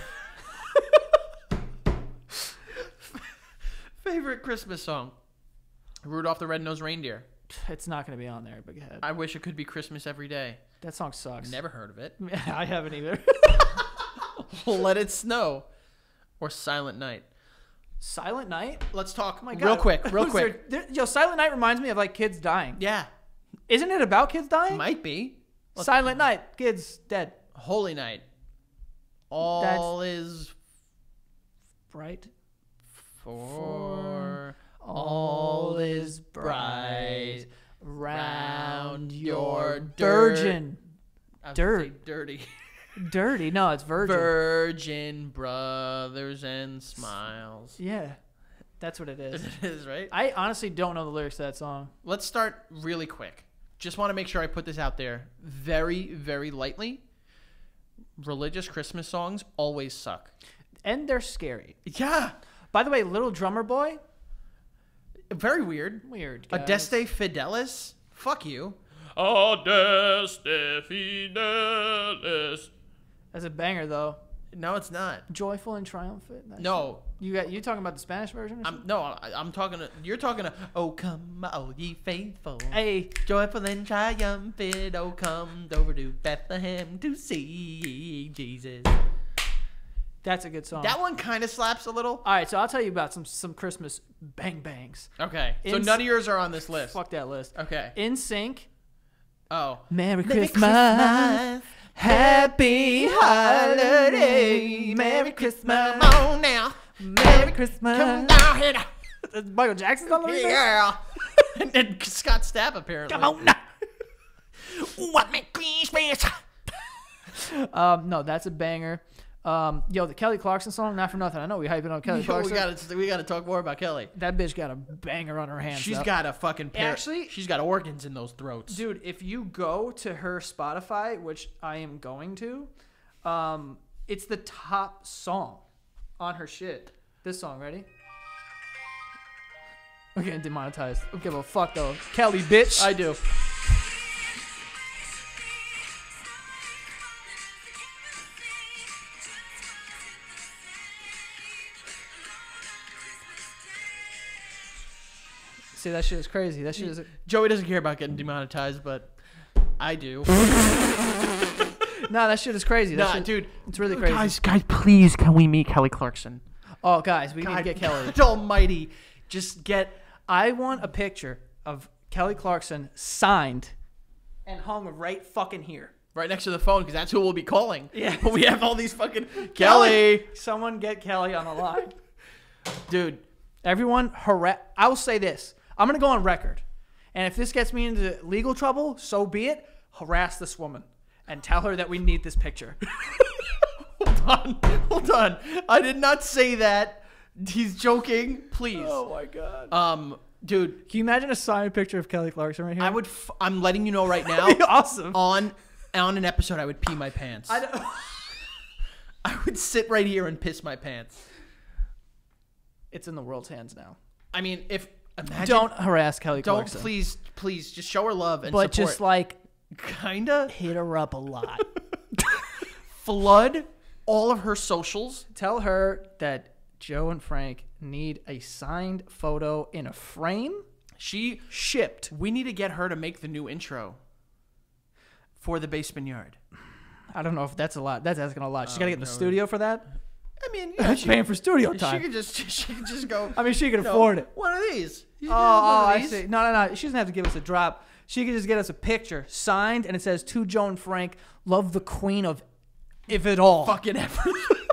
Favorite Christmas song? Rudolph the Red-Nosed Reindeer. It's not going to be on there, but go ahead. I wish it could be Christmas every day. That song sucks. Never heard of it. I haven't either. Let It Snow. Or Silent Night. Silent Night? Let's talk Oh my real God. quick, real Was quick. there- there- yo, Silent Night reminds me of like kids dying. Yeah, Isn't it about kids dying? might be. Silent Night, kids dead. Holy Night. All is Bright. for All is bright round your dirt. virgin. I was gonna Dirt. say dirty. Dirty. No, it's virgin. Virgin brothers and smiles. Yeah. That's what it is. It is, right? I honestly don't know the lyrics to that song. Let's start really quick. Just want to make sure I put this out there very, very lightly. Religious Christmas songs always suck. And they're scary. Yeah. By the way, Little Drummer Boy. Very weird. Weird. Guys. Adeste Fidelis. Fuck you. Adeste Fidelis. That's a banger though. No, it's not. Joyful and triumphant. That's No. You got you talking about the Spanish version? Or I'm no. I, I'm talking. To, you're talking to. Oh come, all ye faithful. Hey, Joyful and triumphant. Oh come over to Bethlehem to see Jesus. that's a good song. That one kind of slaps a little. All right, so I'll tell you about some some Christmas bang bangs. Okay. So In- none of yours are on this list. Fuck that list. Okay. In Sync. Oh. Merry, Merry Christmas. Happy holiday. Merry Christmas. Come on now. Merry Christmas. Come down here. Michael Jackson's on the remix? Yeah. and, and Scott Stapp apparently. Come on now. What make Christmas? Um, no, that's a banger. Um, yo, the Kelly Clarkson song, not for nothing. I know we hyping on Kelly Yo, Clarkson. we gotta we gotta talk more about Kelly. That bitch got a banger on her hands. She's up. got a fucking pair. Actually- she's got organs in those throats. Dude, if you go to her Spotify, which I am going to, um, it's the top song on her shit. This song, ready? We're getting demonetized. Don't give a fuck though. Kelly, bitch. I do. See, that shit is crazy. That shit is. Joey doesn't care about getting demonetized, but I do. No, that shit is crazy. That Nah, shit, dude. it's really crazy. Guys, guys, please, can we meet Kelly Clarkson? Oh, guys, we need God, to get Kelly. God almighty. Just get... I want a picture of Kelly Clarkson signed and hung right fucking here. right next to the phone because that's who we'll be calling. Yeah. We have all these fucking... Kelly! Someone get Kelly on the line. Dude. Everyone, harass. I will say this. I'm going to go on record. And if this gets me into legal trouble, so be it. Harass this woman and tell her that we need this picture. Hold on. Hold on. I did not say that. He's joking. Please. my God. Um, dude, Can you imagine a signed picture of Kelly Clarkson right here? I would... F- I'm letting you know right now. That'd be awesome. On, on an episode, I would pee my pants. I don't- I would sit right here and piss my pants. It's in the world's hands now. I mean, if... Imagine, Don't harass Kelly Don't Clarkson. please, please, just show her love and But support. just like Kinda hit her up a lot. flood all of her socials. Tell her that Joe and Frank need a signed photo in a frame She, shipped. we need to get her to make the new intro for the Basement Yard. I don't know if that's a lot. That's asking a lot. She's got to get in the no. studio for that. I mean, yeah, She's paying for studio she time. could just, she could just go. I mean, she can you know, afford it. One of these. You Oh, can oh, have one of I these. see. No, no, no. She doesn't have to give us a drop. She can just get us a picture signed, and it says, "To Joe and Frank, love the queen of, if it all." Fucking everything.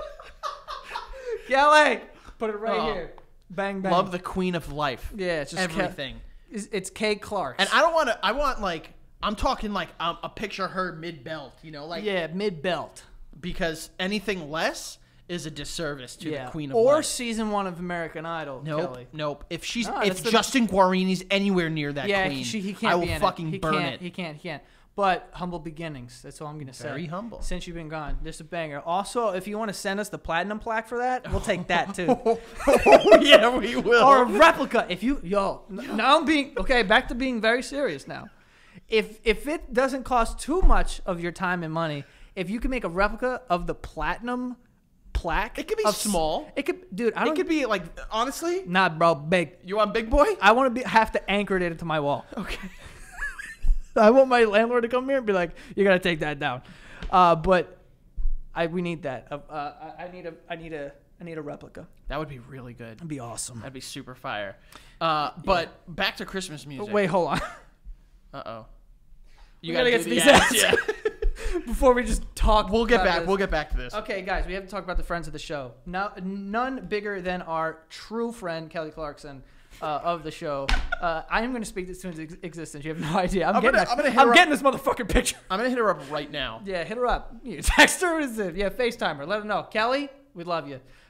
Kelly, put it right Oh. here. Bang bang. Love the queen of life. Yeah, it's just Ke- everything. it's, it's Kay Clark. And I don't want to. I want like I'm talking like um, a picture of her mid belt. You know, like yeah, mid belt. because anything less is a disservice to Yeah, the queen of or life. season one of American Idol. Nope, Kelly. nope. If she's No, that's if the- Justin Guarini's anywhere near that Yeah, queen, she, he can't I will be in fucking it. He burn can't, it. He can't. He can't. But humble beginnings. That's all I'm gonna say. Very humble. Since you've been gone, just a banger. Also, if you want to send us the platinum plaque for that, we'll take that too. oh yeah, we will. Or a replica. If you yo, n- now I'm being okay. Back to being very serious now. If if it doesn't cost too much of your time and money, if you can make a replica of the platinum plaque, It could be of- small. It could, dude. I it don't. could be like honestly. Not bro, big. You want big boy? I want to be have to anchor it into my wall. Okay. I want my landlord to come here and be like, "You gotta take that down." Uh, but I we need that. Uh, uh, I I need a I need a I need a replica. That would be really good. That'd be awesome. That'd be super fire. Uh, but back to Christmas music. Wait, hold on. Uh oh. You We gotta get do to the these ads, ads. yeah. Before we just talk, We'll get about back. this. We'll get back to this. Okay, guys, we have to talk about the friends of the show. No, none bigger than our true friend Kelly Clarkson uh, of the show. Uh, I am going to speak this into ex- existence. You have no idea. I'm, I'm getting. gonna- a- I'm gonna hit I'm her getting this motherfucking picture. I'm gonna hit her up right now. Yeah, hit her up. You text her. What is it? Yeah, FaceTime her. Let her know. Kelly, we love you.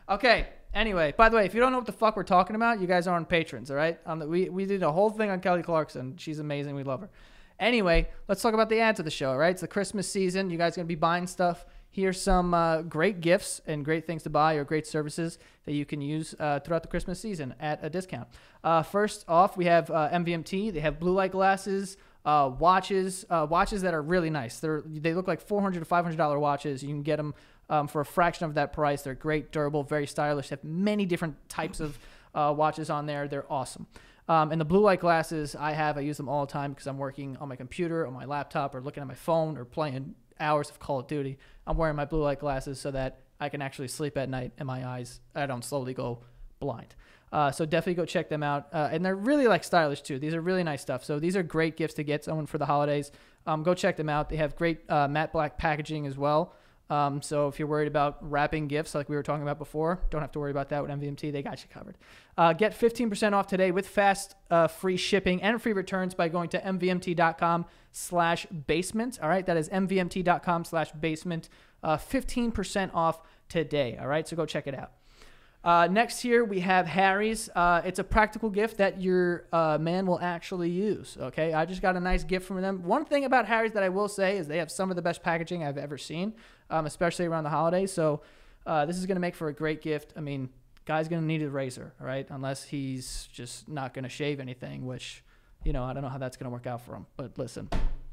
Okay. Anyway, by the way, if you don't know what the fuck we're talking about, you guys aren't patrons, all right? On the, we, we did a whole thing on Kelly Clarkson. She's amazing. We love her. Anyway, let's talk about the ads of the show, all right? It's the Christmas season. You guys are going to be buying stuff. Here's some uh, great gifts and great things to buy or great services that you can use uh, throughout the Christmas season at a discount. Uh, first off, we have uh, M V M T. They have blue light glasses, uh, watches, uh, watches that are really nice. They're, they look like four hundred dollars to five hundred dollars watches. You can get them um, for a fraction of that price. They're great, durable, very stylish. They have many different types of uh, watches on there. They're awesome. Um, and the blue light glasses I have, I use them all the time because I'm working on my computer, on my laptop, or looking at my phone, or playing hours of Call of Duty. I'm wearing my blue light glasses so that I can actually sleep at night and my eyes, I don't slowly go blind. Uh, so definitely go check them out. Uh, and they're really like stylish too. These are really nice stuff. So these are great gifts to get someone for the holidays. Um, go check them out. They have great uh, matte black packaging as well. Um, so if you're worried about wrapping gifts like we were talking about before, don't have to worry about that with M V M T. They got you covered. Uh, get fifteen percent off today with fast uh, free shipping and free returns by going to mvmt.com slash basement. All right. That is mvmt.com slash basement. Uh, fifteen percent off today. All right. So go check it out. Uh, next here we have Harry's. Uh, it's a practical gift that your uh, man will actually use. Okay, I just got a nice gift from them. One thing about Harry's that I will say is they have some of the best packaging I've ever seen, um, especially around the holidays. So uh, this is going to make for a great gift. I mean, guy's going to need a razor, all right? Unless he's just not going to shave anything, which, you know, I don't know how that's going to work out for him. But listen,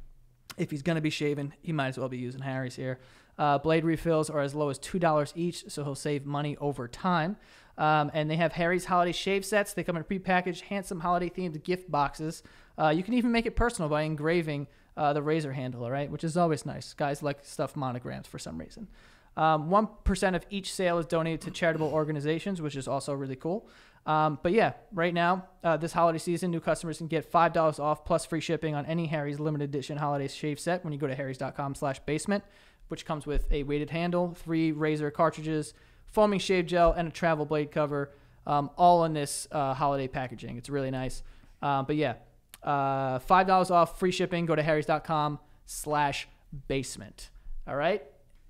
if he's going to be shaving, he might as well be using Harry's here. Uh, blade refills are as low as two dollars each, so he'll save money over time. Um, and they have Harry's holiday shave sets. They come in prepackaged, handsome holiday-themed gift boxes. Uh, you can even make it personal by engraving uh, the razor handle, all right, which is always nice. Guys like stuff monograms for some reason. Um, one percent of each sale is donated to charitable organizations, which is also really cool. Um, but yeah, right now, uh, this holiday season, new customers can get five dollars off plus free shipping on any Harry's limited edition holiday shave set when you go to harrys.com slash basement, which comes with a weighted handle, three razor cartridges, foaming shave gel, and a travel blade cover, um, all in this uh, holiday packaging. It's really nice. Um, but yeah, uh, five dollars off, free shipping. Go to harrys.com slash basement. All right.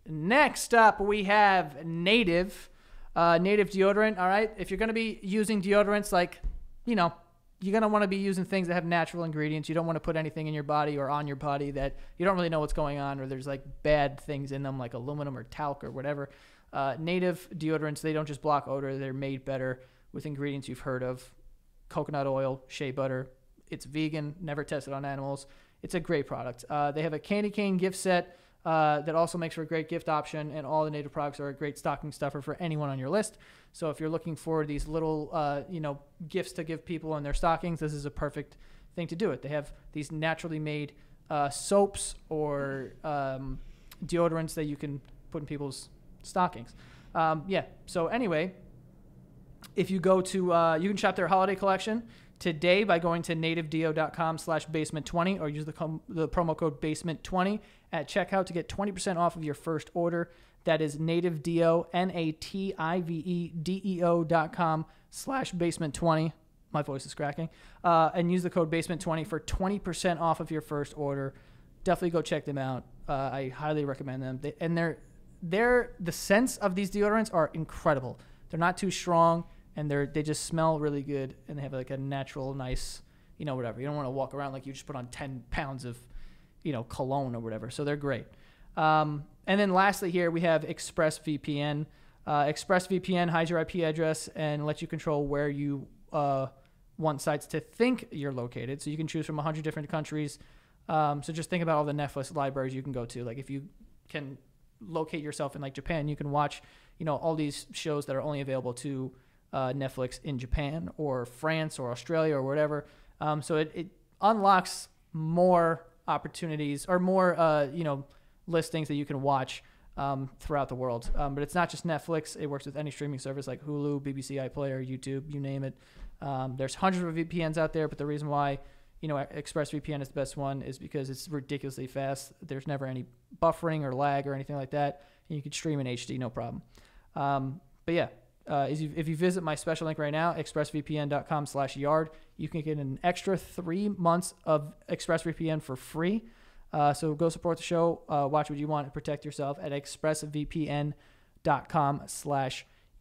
Next up, we have Native. Uh, native deodorant, all right? If you're going to be using deodorants, like, you know, you're going to want to be using things that have natural ingredients. You don't want to put anything in your body or on your body that you don't really know what's going on, or there's, like, bad things in them, like aluminum or talc or whatever. Uh, native deodorants, they don't just block odor. They're made better with ingredients you've heard of. Coconut oil, shea butter. It's vegan, never tested on animals. It's a great product. Uh, they have a candy cane gift set. Uh, that also makes for a great gift option, and all the Native products are a great stocking stuffer for anyone on your list. So if you're looking for these little, uh, you know, gifts to give people in their stockings, this is a perfect thing to do it. They have these naturally made uh, soaps or um, deodorants that you can put in people's stockings. Um, yeah. So anyway, if you go to, uh, you can shop their holiday collection today by going to nativedeo.com slash basement 20 or use the, com- the promo code basement twenty at checkout to get twenty percent off of your first order. That is nativedeo, N-A-T-I-V-E-D-E-O dot com slash basement 20. My voice is cracking. Uh, and use the code basement twenty for twenty percent off of your first order. Definitely go check them out. Uh, I highly recommend them. They, and they're, they're, the scents of these deodorants are incredible. They're not too strong. And they're they just smell really good, and they have like a natural, nice, you know, whatever. You don't want to walk around like you just put on ten pounds of, you know, cologne or whatever. So they're great. Um, and then lastly here we have ExpressVPN. Uh, ExpressVPN hides your I P address and lets you control where you uh, want sites to think you're located. So you can choose from one hundred different countries. Um, so just think about all the Netflix libraries you can go to. Like if you can locate yourself in like Japan, you can watch, you know, all these shows that are only available to Uh, Netflix in Japan or France or Australia or whatever. Um, so it, it unlocks more opportunities or more, uh, you know, listings that you can watch um, throughout the world. Um, but it's not just Netflix. It works with any streaming service like Hulu, B B C iPlayer, YouTube, you name it. Um, there's hundreds of V P Ns out there, but the reason why, you know, ExpressVPN is the best one is because it's ridiculously fast. There's never any buffering or lag or anything like that. And you can stream in H D, no problem. Um, but yeah. Uh, if, you, if you visit my special link right now, expressvpn.com slash yard, you can get an extra three months of ExpressVPN for free. Uh, so go support the show, uh, watch what you want, and protect yourself at expressvpn.com slash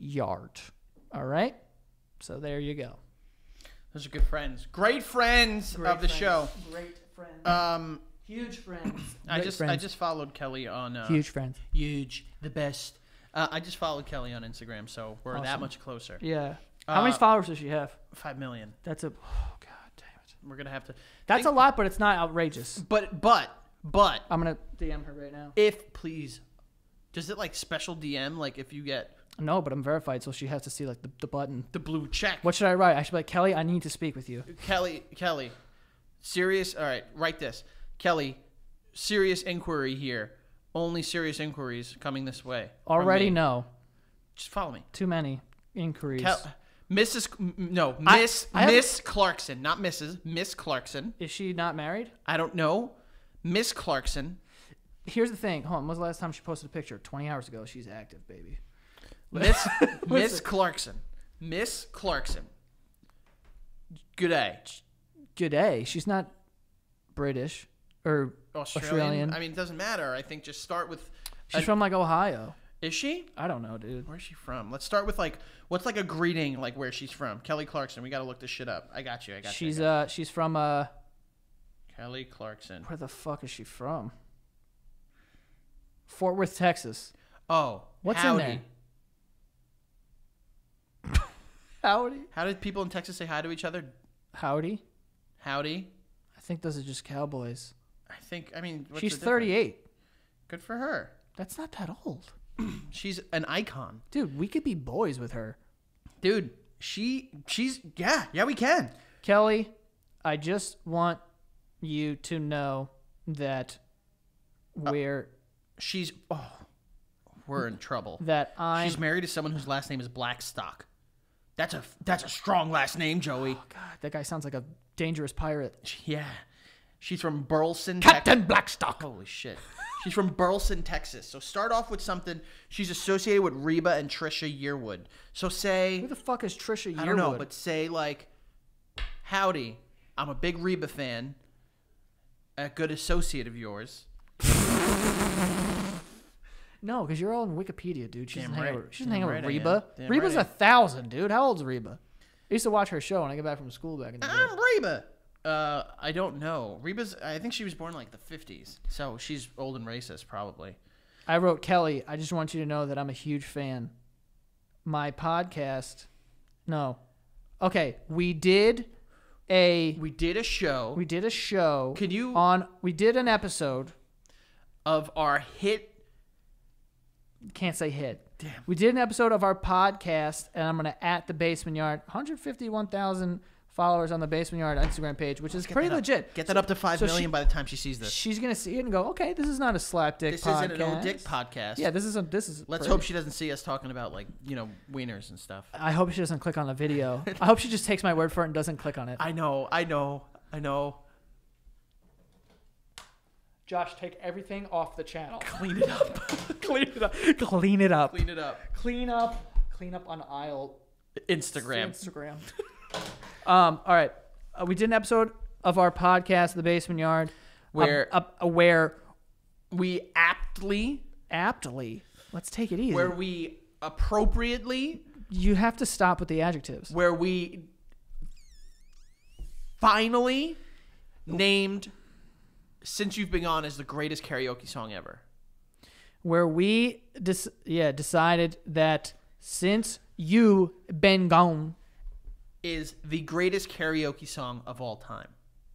yard. All right? So there you go. Those are good friends. Great friends Great of the friends. show. Great friends. Um, Huge friends. I Great just friends. I just followed Kelly on uh, Huge friends. huge the best. Uh, I just followed Kelly on Instagram, so we're that Awesome. much closer. Yeah. How many Uh, followers does she have? Five million. That's a. Oh God damn it. We're gonna have to. That's think- a lot, but it's not outrageous. But but but I'm gonna D M her right now. if please, does it like special D M like if you get No, but I'm verified, so she has to see like the, the button. the blue check? What should I write? I should be like, Kelly, I need to speak with you. Kelly Kelly, serious. All right, write this. Kelly, serious inquiry here. Only serious inquiries coming this way. from Already me. know. Just follow me. Too many inquiries. Kel- Missus M- No, I- Miss I have- Miss Clarkson, not Missus Miss Clarkson. Is she not married? I don't know. Miss Clarkson. Here's the thing. Hold on. When was the last time she posted a picture? twenty hours ago. She's active, baby. Miss Miss Listen. Clarkson. Miss Clarkson. Good day. Good day. She's not British or Australian. Australian. I mean, it doesn't matter. I think just start with. She's a- from like Ohio. Is she? I don't know, dude. Where's she from? Let's start with like what's like a greeting like where she's from. Kelly Clarkson. We got to look this shit up. I got you. I got She's you. I got uh she's from uh you. Kelly Clarkson. where the fuck is she from? Fort Worth, Texas. Oh, What's howdy. in there? Howdy. How did people in Texas say hi to each other? Howdy. Howdy. I think those are just cowboys. I think. I mean, what's She's the difference? thirty-eight. Good for her. That's not that old. She's an icon, Dude, we could be boys with her. dude. She, she's yeah, yeah. We can. Kelly, I just want you to know that we're She's oh, we're in trouble. that I'm She's married to someone whose last name is Blackstock. That's a that's a strong last name, Joey. God, that guy sounds like a dangerous pirate. Yeah, she's from Burleson, Captain Tex- Blackstock. Holy shit. She's from Burleson, Texas. So start off with something. She's associated with Reba and Trisha Yearwood. So say Who the fuck is Trisha Yearwood? I don't know, but say like, howdy, I'm a big Reba fan. A good associate of yours. No, because you're all in Wikipedia, dude. She Damn doesn't hang right. out with, she doesn't Damn hang out right with I am. Reba. Damn Reba's right I a thousand, dude. How old's Reba? I used to watch her show when I get back from school back in the day. I'm Reba. Uh, I don't know. Reba's. I think she was born in like the fifties, so she's old and racist, probably. I wrote, Kelly, I just want you to know that I'm a huge fan. My podcast. No. Okay, we did a We did a show we did a show. Can you- on we did an episode. of our hit. Can't say hit. Damn. We did an episode of our podcast, and I'm gonna at the Basement Yard. one hundred fifty-one thousand followers on the Basement Yard Instagram page, which is Get pretty that up. legit. Get that up to five so million she- by the time she sees this. She's gonna see it and go, okay, this is not a slapdick This podcast. isn't an old dick podcast. Yeah, this is a this is. Let's pretty. hope she doesn't see us talking about like you know wieners and stuff. I hope she doesn't click on the video. I hope she just takes my word for it and doesn't click on it. I know. I know. I know. Josh, take everything off the channel. Clean it up. Clean it up. Clean it up. Clean it up. Clean up. Clean up on aisle Instagram. Instagram. um. All right. Uh, we did an episode of our podcast, The Basement Yard, Where- uh, uh, where We aptly, aptly. Let's take it easy. where we appropriately, you have to stop with the adjectives. where we finally named "Since You've Been Gone" as the greatest karaoke song ever. Where we dis- yeah decided that since you been gone, Is the greatest karaoke song of all time.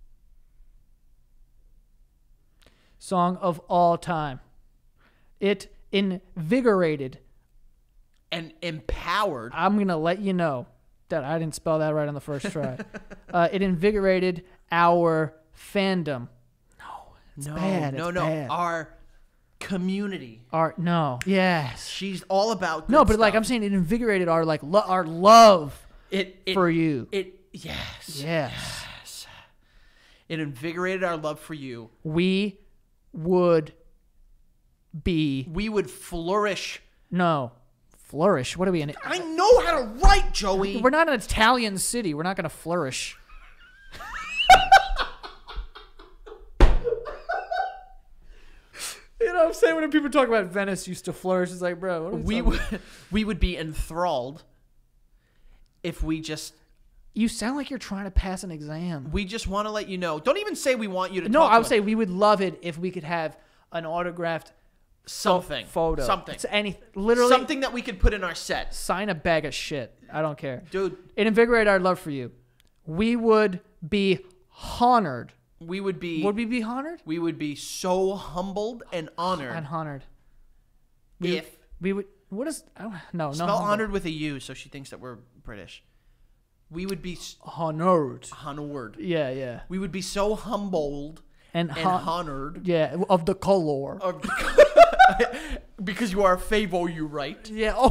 song of all time, it invigorated. And empowered. I'm gonna let you know that I didn't spell that right on the first try. uh, it invigorated our fandom. No, it's no, bad. no, it's no. bad. Our community. Our no, yes, She's all about. Good no, but like stuff. I'm saying, it invigorated our like lo- our love it, it for you. It yes. Yes, It invigorated our love for you. we would be We would flourish. no flourish. What are we in? I know how to write, Joey. We're not an Italian city. We're not gonna flourish. You know what I'm saying when people talk about Venice used to flourish. It's like, bro, what are We we would, we would be enthralled if we just You sound like you're trying to pass an exam. we just want to let you know. Don't even say we want you to. No, talk I would to say us. we would love it if we could have an autographed something, photo. something, It's any literally something that we could put in our set, sign a bag of shit. I don't care. dude. It invigorated our love for you. We would be honored. We would be. Would we be honored? we would be so humbled and honored And honored. if We would. What is? I don't, no, spell no. humble. honored with a U, so she thinks that we're British. We would be s- Honored. honored. Yeah, yeah. We would be so humbled And, and hon- honored. Yeah, of the color. Of- because you are a favor, you right? Yeah. Oh.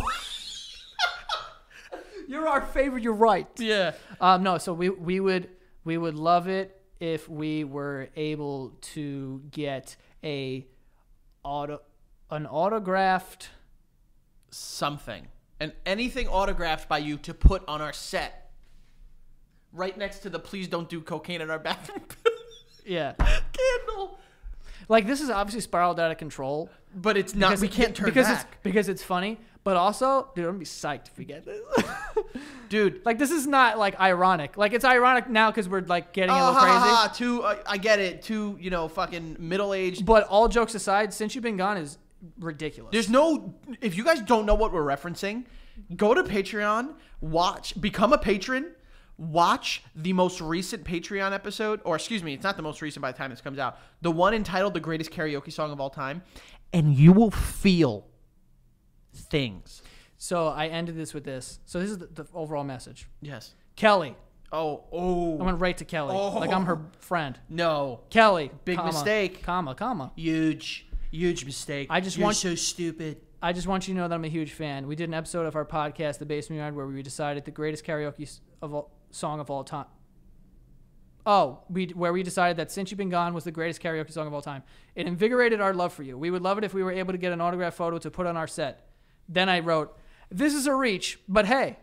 You're our favorite. You're right. Yeah. Um, no, so we we would we would love it if we were able to get a auto an autographed. Something. And anything autographed by you to put on our set. Right next to the please don't do cocaine in our bathroom Yeah, candle. like this is obviously spiraled out of control. But it's not. Because- we can't turn because back. it's because it's funny, but also, dude, I'm gonna be psyched if we get this. Dude. Like this is not like ironic. Like it's ironic now because we're like getting a Oh, little ha, crazy. ha, ha, two, uh, I get it. Two, you know, fucking middle-aged. But all jokes aside, Since You've Been Gone is ridiculous. There's no. If you guys don't know what we're referencing, go to Patreon, watch, become a patron, watch the most recent Patreon episode, or excuse me, it's not the most recent by the time this comes out. The one entitled "The Greatest Karaoke Song of All Time," and you will feel things. So I ended this with this. So this is the, the overall message. Yes. Kelly, Oh. Oh. I'm gonna write to Kelly Oh. like I'm her friend. No. Kelly, Big comma, mistake. comma, comma. Huge. Huge mistake. I just You're want- so stupid. I just want you to know that I'm a huge fan. We did an episode of our podcast, The Basement Yard, where we decided the greatest karaoke s- of all, song of all time. Oh, we where we decided that Since You've Been Gone was the greatest karaoke song of all time. It invigorated our love for you. We would love it if we were able to get an autographed photo to put on our set. Then I wrote, "This is a reach, but hey."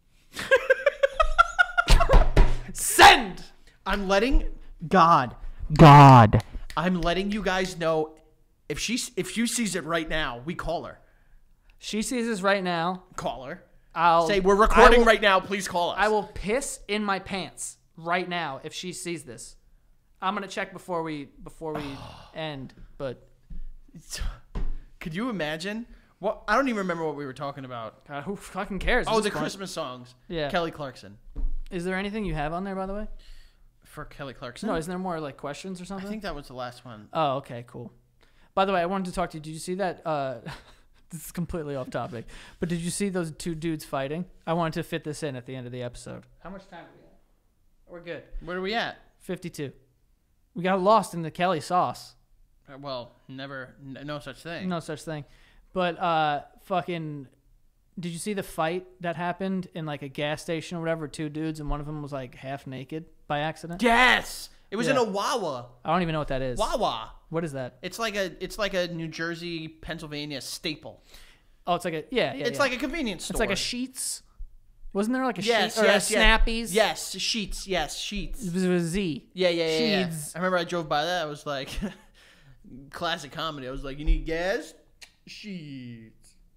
Send! I'm letting God, God. I'm letting you guys know if she if she sees it right now, we call her. She sees this right now. Call her. I'll Say we're recording I will, right now. Please call us. I will piss in my pants right now if she sees this. I'm gonna check before we before we end, but Could you imagine? What I don't even remember what we were talking about. God, who fucking cares? at Oh, this the point? Christmas songs. Yeah. Kelly Clarkson. Is there anything you have on there, by the way? For Kelly Clarkson. No, isn't there more like questions or I something? think that was the last one. Oh, okay, cool. By the way, I wanted to talk to you. Did you see that? Uh, this is completely off topic, but did you see those two dudes fighting? I wanted to fit this in at the end of the episode. How much time do we have? We're good. Where are we at? fifty-two. We got lost in the Kelly sauce. Uh, Well, never. N- no such thing. No such thing. But uh, fucking, did you see the fight that happened in like a gas station or whatever? Two dudes, and one of them was like half naked by accident. Yes. It was in Yeah. a Wawa. I don't even know what that is. Wawa. What is that? It's like a it's like a New Jersey, Pennsylvania staple. Oh, it's like a yeah, yeah. It's yeah. like a convenience store. it's like a Sheets. Wasn't there like a yes, sheet or yes, a yes. Snappies? Yes, sheets. Yes, sheets. It was with a Z. Yeah, yeah, yeah, yeah. Sheets. I remember I drove by that. I was like, classic comedy. I was like, you need gas? Sheets.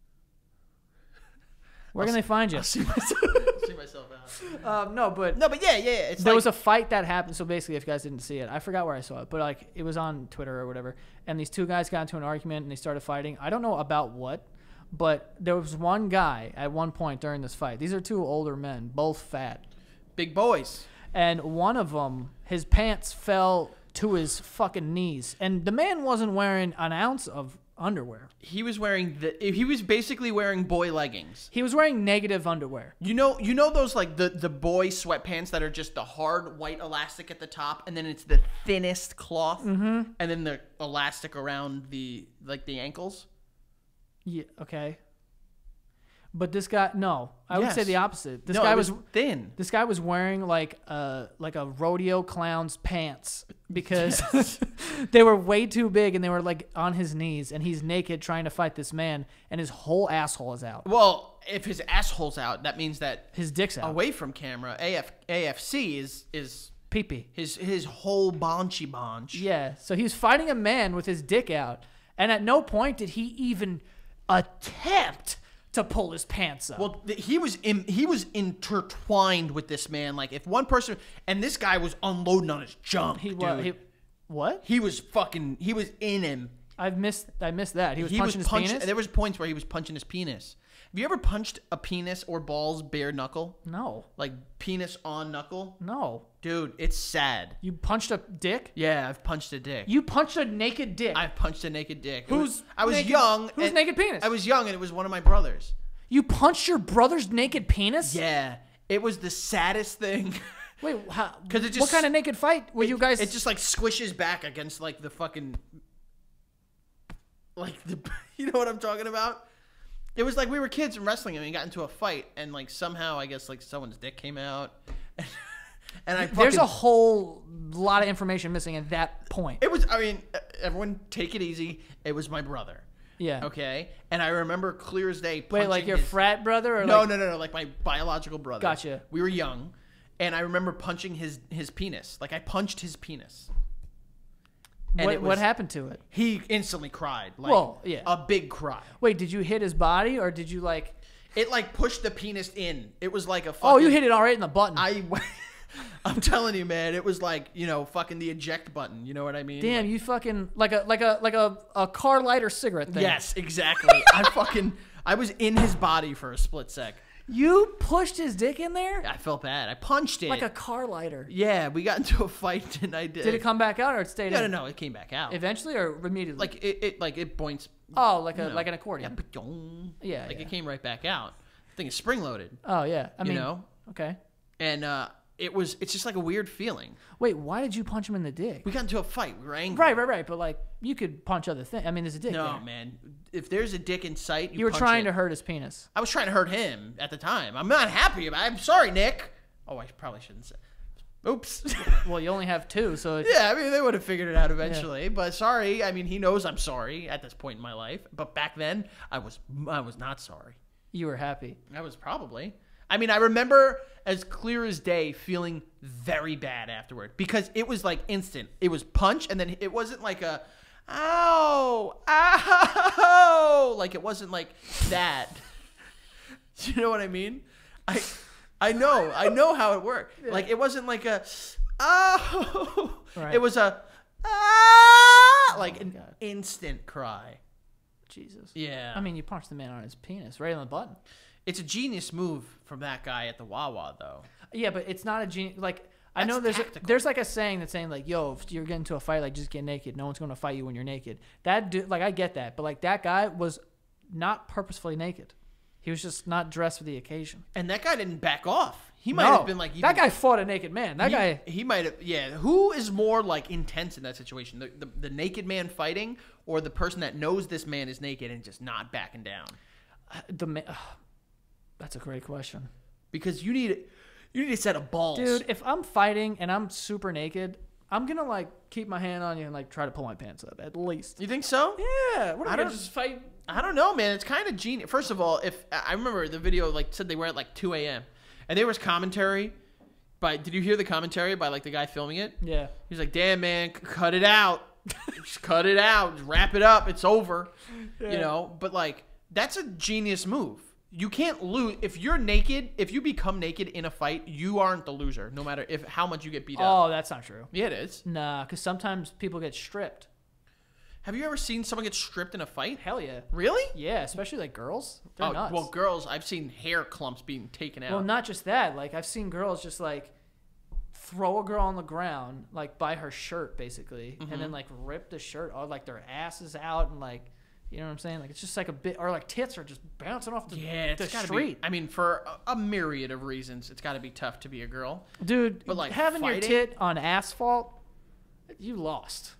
Where can they find you? I'll see myself, see myself out. Um, no, but No, but yeah, yeah. yeah. It's there like, was a fight that happened. So basically, if you guys didn't see it, I forgot where I saw it, but like it was on Twitter or whatever. And these two guys got into an argument and they started fighting. I don't know about what, but there was one guy at one point during this fight. These are two older men, both fat, big boys. and one of them, his pants fell to his fucking knees, and the man wasn't wearing an ounce of underwear. He was wearing the. He was basically wearing boy leggings. He was wearing negative underwear. You know, you know those like the the boy sweatpants that are just the hard white elastic at the top, and then it's the thinnest cloth, mm-hmm. and then the elastic around the like the ankles. Yeah, okay. But this guy, no, I would say Yes. the opposite. This no, guy it was, was thin. this guy was wearing like a like a rodeo clown's pants because they were way too big and they were like on his knees, and he's naked trying to fight this man, and his whole asshole is out. Well, if his asshole's out, that means that His dick's out. away from camera, A F, A F C is is Pee pee. his his whole bonchy bonch. Yeah. So he was fighting a man with his dick out, And at no point did he even attempt to pull his pants up. Well, th- he was in, he was intertwined with this man. Like if one person, and this guy was unloading on his junk. he dude. was. He, what? He was fucking. He was in him. I've missed. I missed that. He was He punching was his punching. penis. There was points where he was punching his penis. Have you ever punched a penis or balls bare knuckle? No, Like penis on knuckle? no. Dude, it's sad. You punched a dick. Yeah, I've punched a dick. You punched a naked dick. I've punched a naked dick. It Who's was- I was naked- young. whose and- naked penis? I was young, and it was one of my brothers. You punched your brother's naked penis? Yeah, it was the saddest thing. Wait, how, 'Cause it what just- kind of naked fight were you guys? It just like squishes back against like the fucking, like the, you know what I'm talking about? It was like we were kids and wrestling, and we got into a fight, and like somehow I guess like someone's dick came out, and I There's fucking- a whole lot of information missing at that point. It was. I mean, everyone take it easy. It was my brother. Yeah. Okay, and I remember clear as day. Wait, punching like your his- frat brother or No, like, no, no, no. Like my biological brother. Gotcha. We were young, and I remember punching his his penis. Like I punched his penis. And what, it what was- happened to it? He instantly cried. Like Well, yeah. a big cry. Wait, did you hit his body or did you like? It like pushed the penis in. It was like a. Fucking, Oh, you hit it all right in the button. I. I'm telling you, man. It was like you know, fucking the eject button. You know what I mean? Damn, you fucking like a like a like a, a car lighter cigarette thing. Yes, exactly. I fucking. I was in his body for a split sec. You pushed his dick in there I felt bad. I punched it. like a car lighter. Yeah, we got into a fight, and I did. Did it come back out or it stayed No, no, in? no. It came back out. Eventually or immediately? Like it, it like it points. oh, like a you know. like an accordion. Yeah, ba-dong. Yeah, Like yeah. it came right back out. The thing is spring loaded, Oh yeah. I mean, you know, okay. and uh, it was. It's just like a weird feeling. Wait, why did you punch him in the dick? We got into a fight. We were angry. Right, right, right. But like, you could punch other things. I mean, there's a dick No, there. man. If there's a dick in sight, you, You were punch trying it. to hurt his penis. I was trying to hurt him at the time. I'm not happy about it. I'm sorry, Nick. Oh, I probably shouldn't say. Oops. Well, you only have two, so it, Yeah, I mean, they would have figured it out eventually. But sorry. I mean, he knows I'm sorry at this point in my life. But back then, I was I was not sorry. you were happy. I was probably. I mean, I remember as clear as day feeling very bad afterward because it was like instant. It was punch, and then it wasn't like a, ow, ow, like it wasn't like that. Do you know what I mean? I, I know, I know how it worked. Like it wasn't like a, oh, Right. it was a, ah, like an God. instant cry. Jesus. Yeah. I mean, you punched the man on his penis right on the button. It's a genius move from that guy at the Wawa, though. Yeah, but it's not a genius. Like I know That's there's a, tactical. there's like a saying that's saying like, yo, if you're getting into a fight, like just get naked. No one's going to fight you when you're naked. That dude, like I get that, but like that guy was not purposefully naked. He was just not dressed for the occasion. And that guy didn't back off. He might No, have been like even, that guy fought a naked man. That he, guy. He might have. Yeah. Who is more like intense in that situation? The, the the naked man fighting, or the person that knows this man is naked and just not backing down? The ma- ugh, that's a great question, Because you need you need a set of balls, dude. If I'm fighting and I'm super naked, I'm gonna like keep my hand on you and like try to pull my pants up at least. You think so? Yeah. What am I I gonna don't- just fight? I don't know, man. It's kind of genius. First of all, if I remember the video, like said they were at like two a.m. and there was commentary. By did you hear the commentary by like the guy filming it? Yeah. He's like, "Damn, man, c- cut it out. Just cut it out. Just wrap it up. It's over." You know, but like that's a genius move. You can't lose if you're naked. If you become naked in a fight, you aren't the loser, no matter if how much you get beat up. Oh, that's not true. Yeah, it is. Nah, because sometimes people get stripped. Have you ever seen someone get stripped in a fight? Hell yeah. Really? Yeah, especially like girls. They're Oh, nuts. well, girls, I've seen hair clumps being taken out. Well, not just that. Like I've seen girls just like throw a girl on the ground, like by her shirt, basically, and Mm-hmm. then like rip the shirt, or like their ass is out, and like, you know what I'm saying? Like it's just like a bit, or like tits are just bouncing off the, yeah, the it's gotta street. be. I mean, for a, a myriad of reasons, it's got to be tough to be a girl. Dude, But, like, having your fighting? tit on asphalt, you lost.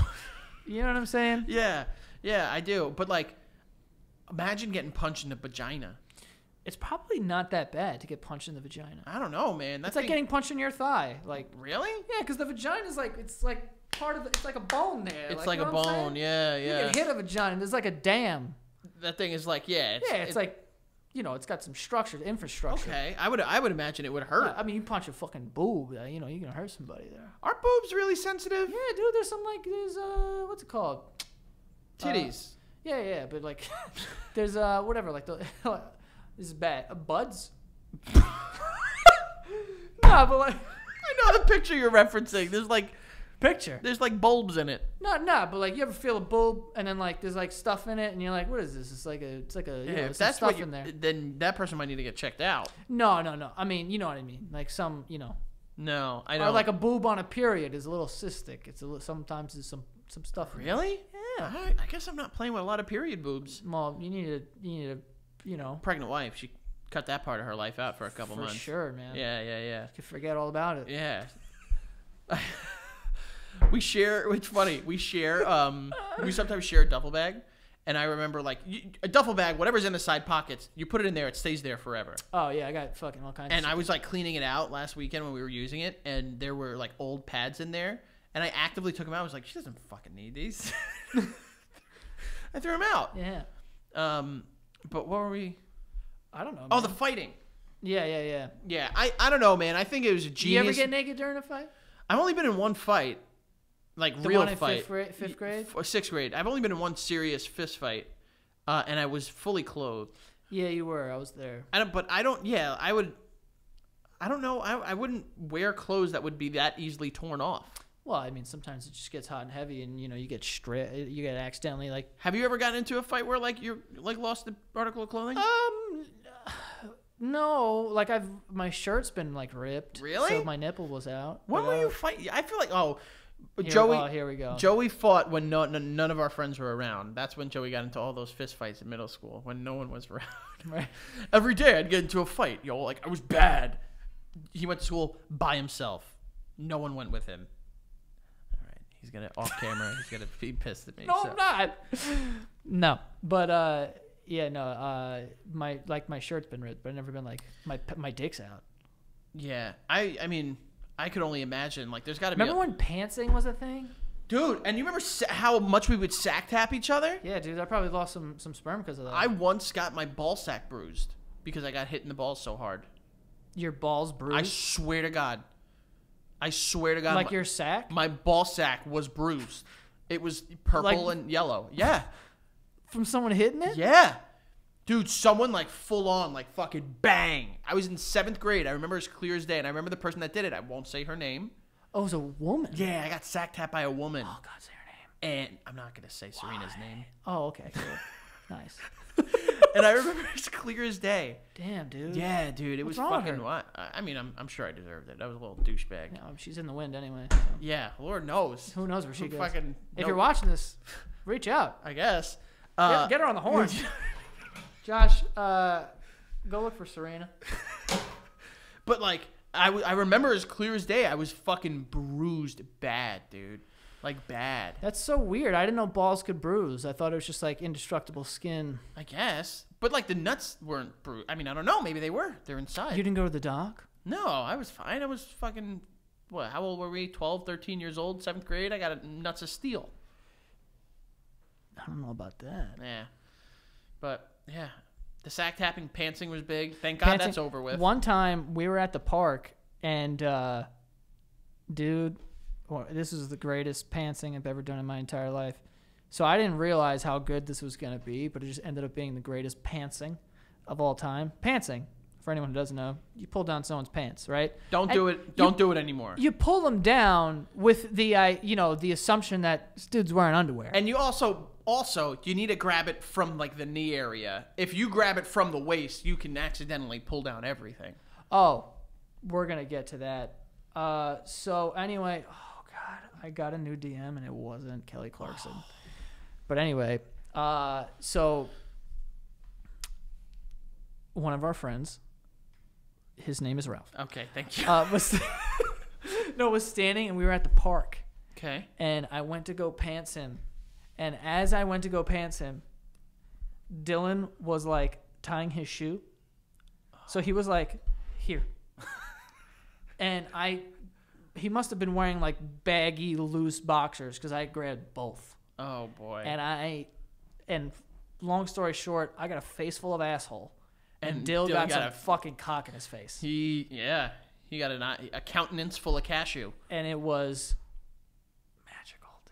You know what I'm saying? Yeah, yeah, I do. But like, imagine getting punched in the vagina. It's probably not that bad to get punched in the vagina. I don't know, man. That's It's like getting punched in your thigh. Like, really. yeah, because the vagina is like, it's like part of the, it's like a bone there. It's like, like, you a know what I'm bone. saying? Yeah, You yeah. get hit a vagina, there's like a dam. That thing is like, yeah. It's, Yeah, it's it- like, you know, it's got some structure, infrastructure. okay. I would, I would imagine it would hurt. I mean, you punch a fucking boob, uh, you know, you're gonna hurt somebody there. Are boobs really sensitive? Yeah, dude, there's some like, there's uh, what's it called? Titties. Uh, yeah, yeah, but like, there's uh whatever like the this is bad uh, buds. Nah, but like I know the picture you're referencing. There's like picture. there's like bulbs in it. No, no, but like you ever feel a bulb and then like there's like stuff in it and you're like, what is this? It's like a, it's like a, you Yeah, know, if some that's stuff what you, in there. then that person might need to get checked out. No, no, no. I mean, you know what I mean. Like some, you know, No, I or don't. like a boob on a period is a little cystic. It's a little, sometimes there's some some stuff. in there. Really? Yeah. I, I guess I'm not playing with a lot of period boobs. Well, you need to, you need to, you know, Pregnant wife, she cut that part of her life out for a couple for months. sure, man. Yeah, yeah, yeah. You can forget all about it. Yeah. we share. It's funny. We share. Um, we sometimes share a duffel bag, and I remember like you, a duffel bag, whatever's in the side pockets, you put it in there, it stays there forever. Oh yeah, I got fucking all kinds. And of I was like cleaning it out last weekend when we were using it, and there were like old pads in there, and I actively took them out. I was like, she doesn't fucking need these. I threw them out. Yeah. Um, but what were we? I don't know. Oh, man. the fighting. Yeah, yeah, yeah. Yeah, I, I don't know, man. I think it was a Do genius. you ever get naked during a fight? I've only been in one fight, like The real one in fight. fifth grade? Fifth grade? F- or sixth grade. I've only been in one serious fist fight, uh, and I was fully clothed. Yeah, you were. I was there. I don't, but I don't. Yeah, I would. I don't know. I, I wouldn't wear clothes that would be that easily torn off. Well, I mean, sometimes it just gets hot and heavy, and you know, you get stri- you get accidentally like. Have you ever gotten into a fight where like you're like lost the article of clothing? Um, no, like I've my shirt's been like ripped. Really? So my nipple was out. when but, were uh, you fighting? I feel like oh, Here, Joey. oh, here we go. Joey fought when no, no, none of our friends were around. That's when Joey got into all those fist fights in middle school when no one was around. Right. Every day I'd get into a fight, yo. Like I was bad. He went to school by himself. No one went with him. All right, he's gonna off camera. He's gonna be pissed at me. No, so. I'm not. No, but uh, yeah, no, uh, my like my shirt's been ripped, but I've never been like my my dick's out. Yeah, I I mean I could only imagine. Like there's got to be. Remember a, when pantsing was a thing? dude? And you remember sa- how much we would sack tap each other? Yeah, dude, I probably lost some some sperm because of that. I once got my ball sack bruised because I got hit in the balls so hard. Your balls bruised. I swear to God. I swear to God. like my, your sack my ball sack was bruised. It was purple Like- and yellow. Yeah. from someone hitting it. Yeah. Dude, someone like full on, like fucking bang. I was in seventh grade. I remember as clear as day. And I remember the person that did it. I won't say her name. Oh, it was a woman. Yeah, I got sack tapped by a woman. Oh God, say her name. And I'm not going to say Serena's name. Oh, okay, cool. Nice. And I remember as clear as day. Damn, dude. Yeah, dude. It What's was wrong with fucking her? what? I I mean, I'm, I'm sure I deserved it. I was a little douchebag. Yeah, she's in the wind anyway. Yeah, Lord knows. Who knows where she Who goes? fucking If no- you're watching this, reach out. I guess. Get, Uh, get her on the horn. Josh, uh, go look for Serena. But like, I, w- I remember as clear as day, I was fucking bruised bad, dude. Like bad. That's so weird. I didn't know balls could bruise. I thought it was just like indestructible skin. I guess. But like the nuts weren't bruised. I mean, I don't know. Maybe they were. They're inside. You didn't go to the doc? No, I was fine. I was fucking. What? How old were we? twelve, thirteen years old, seventh grade. I got a nuts of steel. I don't know about that. Yeah. But yeah, the sack tapping, pantsing was big. Thank God that's Pantsing- over with. One time we were at the park and, uh, dude, well, this was the greatest pantsing I've ever done in my entire life. So I didn't realize how good this was going to be, but it just ended up being the greatest pantsing of all time. Pantsing, for anyone who doesn't know, you pull down someone's pants, right? Don't And do it. Don't do it anymore. You pull them down with the, uh, you know, the assumption that this dude's wearing underwear. And you also also you need to grab it from like the knee area. If you grab it from the waist, you can accidentally pull down everything. Oh, we're going to get to that. Uh, so anyway, oh God, I got a new D M and it wasn't Kelly Clarkson. But anyway, uh, so one of our friends, his name is Ralph, Okay, thank you. uh, was no was standing and we were at the park Okay. and I went to go pants him, and as I went to go pants him, Dylan was like tying his shoe, so he was like here. And I, he must have been wearing like baggy, loose boxers because I grabbed both. Oh boy. And I, and long story short, I got a face full of asshole, and, And Dill Dylan got, got some a- fucking cock in his face, he yeah he got an, eye- a countenance full of cashew. and it was magical, dude.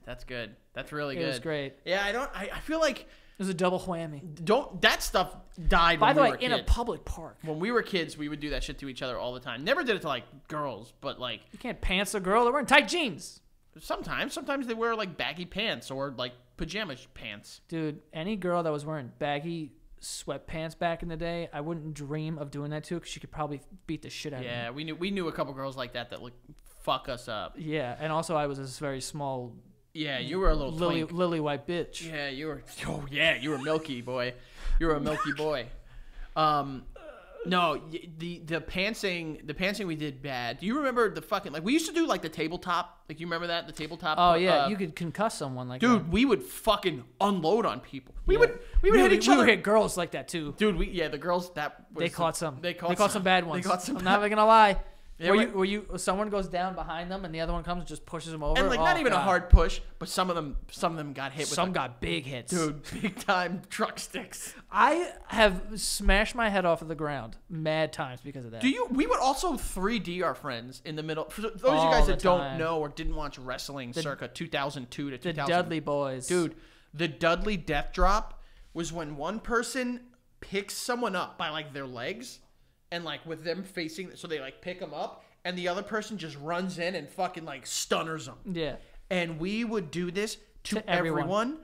That's good. That's really It good. was great. Yeah, I don't. I, I feel like It was a double whammy. don't that stuff died. By when the we way, were in a kids. public park. When we were kids, we would do that shit to each other all the time. Never did it to like girls, but like You can't pants a girl. They're wearing tight jeans. sometimes. Sometimes they wear like baggy pants or like pajama pants. Dude, any girl that was wearing baggy sweatpants back in the day, I wouldn't dream of doing that to because she could probably beat the shit out of me. Yeah, we knew we knew a couple girls like that that would fuck us up. Yeah, and also I was this very small, Yeah, you were a little lily, twink. lily white bitch. Yeah, you were. Oh yeah, you were milky boy. You were a milky boy. Um, no, y- the the pantsing the pantsing we did bad. Do you remember the fucking like we used to do like the tabletop? Like you remember that the tabletop? Oh yeah, uh, you could concuss someone like dude. that. We would fucking unload on people. We Yeah. would we would hit we, each we other. would hit girls like that too. Dude, we yeah the girls that was They caught some. They caught, some bad ones. They caught some. I'm bad- not even gonna lie. Yeah, where we- you, where you, someone goes down behind them and the other one comes and just pushes them over. and like Oh, not even a God. hard push, but some of them some of them got hit with Some like, got big hits. dude big time truck sticks. I have smashed my head off of the ground mad times because of that. Do you? We would also three D our friends in the middle. For those of you All guys the that don't time. know or didn't watch wrestling circa two thousand two to the two thousand, Dudley boys, dude, the Dudley Death Drop was when one person picks someone up by like their legs, and like with them facing, so they like pick them up, and the other person just runs in and fucking like stunners them. Yeah, And we would do this to, To everyone. everyone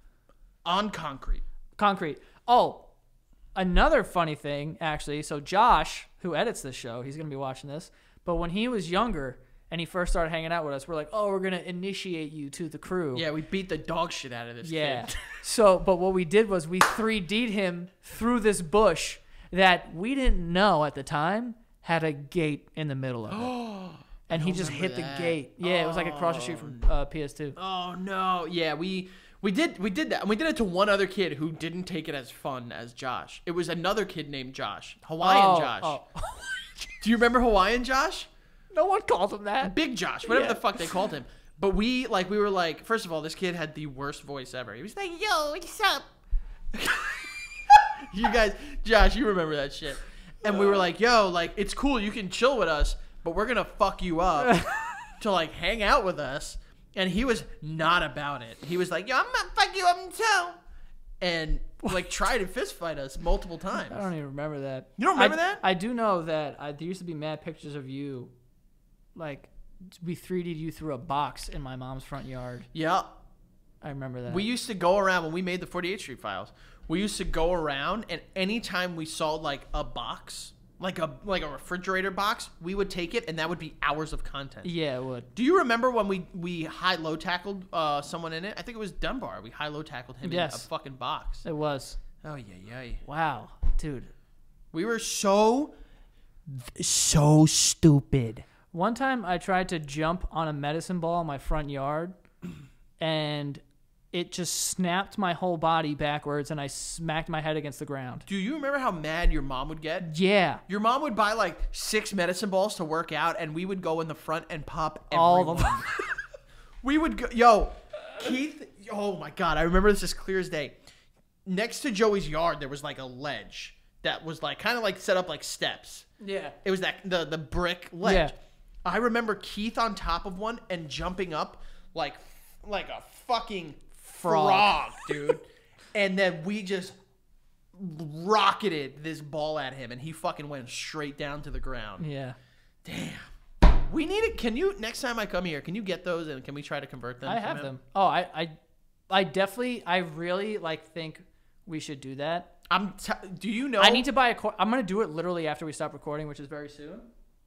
on concrete. concrete. Oh, another funny thing actually. So Josh, who edits this show, he's gonna be watching this. But when he was younger and he first started hanging out with us, we're like, oh, we're gonna initiate you to the crew. Yeah, we beat the dog shit out of this Yeah. kid. So, but what we did was we three D'd him through this bush that we didn't know at the time had a gate in the middle of it. And he just hit remember the that. gate. Yeah, it was like across the street from uh, P S two. Oh no! Yeah, we we did we did that, and we did it to one other kid who didn't take it as fun as Josh. It was another kid named Josh, Hawaiian Oh, Josh. oh. Do you remember Hawaiian Josh? No one called him that. Big Josh, whatever Yeah. the fuck they called him. But we like we were like, first of all, this kid had the worst voice ever. He was like, "Yo, what's up?" You guys, Josh, you remember that shit? And we were like, "Yo, like it's cool, you can chill with us, but we're gonna fuck you up to like hang out with us." And he was not about it. He was like, "Yo, I'm gonna fuck you up too," and like tried to fist fight us multiple times. I don't even remember that. You don't remember I, that? I do know that I, there used to be mad pictures of you. Like, we three D'd you through a box in my mom's front yard. Yeah. I remember that. We used to go around when we made the forty-eighth Street Files. We used to go around, and anytime we saw like a box, like a like a refrigerator box, we would take it, and that would be hours of content. Yeah, it would. Do you remember when we we high low tackled uh, someone in it? I think it was Dunbar. We high low tackled him Yes. in a fucking box. It was. Oh yeah, yeah. Wow, dude. We were so so stupid. One time I tried to jump on a medicine ball in my front yard, and it just snapped my whole body backwards, and I smacked my head against the ground. Do you remember how mad your mom would get? Yeah. Your mom would buy like six medicine balls to work out, and we would go in the front and pop All everyone. of them. We would go, yo, Keith. Oh my god, I remember this as clear as day. Next to Joey's yard, there was like a ledge that was like kind of like set up like steps. Yeah. It was that the the brick ledge. Yeah. I remember Keith on top of one and jumping up like like a fucking frog, Frog. dude. And then we just rocketed this ball at him, and he fucking went straight down to the ground. Yeah. Damn. We need it. Can you next time I come here? Can you get those and can we try to convert them? I from have him? them. Oh, I, I, I definitely, I really like think we should do that. I'm. T- do you know? I need to buy a. Cor- I'm gonna do it literally after we stop recording, which is very soon.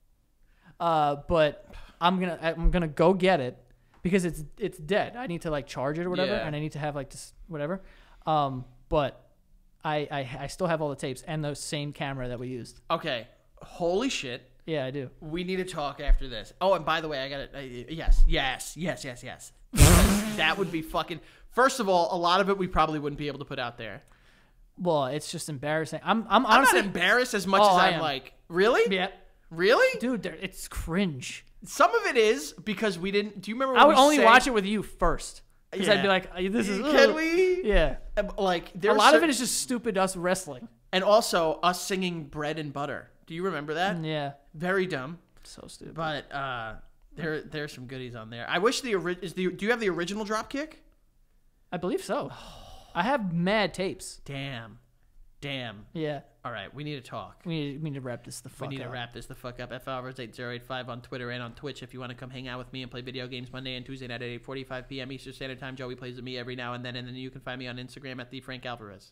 Uh, but I'm gonna I'm gonna go get it because it's it's dead. I need to like charge it or whatever, Yeah. and I need to have like just whatever. Um, but I, I I still have all the tapes and the same camera that we used. Okay. Holy shit. Yeah, I do. We need to talk after this. Oh, and by the way, I got it. Uh, yes, yes, yes, yes, yes. That would be fucking. First of all, a lot of it we probably wouldn't be able to put out there. Well, it's just embarrassing. I'm I'm I'm honestly not embarrassed as much Oh, as I I'm am. like, really? yeah, Really? dude, there- it's cringe. Some of it is because we didn't. Do you remember? When I would we only sang- watch it with you first because I'd Yeah. be like, "This is Can ugh." we? Yeah, Like a there's lot of cer- it is just stupid us wrestling. and also us singing "Bread and Butter." Do you remember that? Yeah, Very dumb. so stupid. But uh, There, there's some goodies on there. I wish the ori- is the. Do you have the original Dropkick? I believe so. I have mad tapes. Damn, damn. Yeah. All right, we need to talk. We need, we need to wrap this the fuck We need up. to wrap this the fuck up. F Alvarez eight zero eight five on Twitter and on Twitch if you want to come hang out with me and play video games Monday and Tuesday night at eight forty-five p.m. Eastern Standard Time. Joey plays with me every now and then, and then you can find me on Instagram at the Frank Alvarez.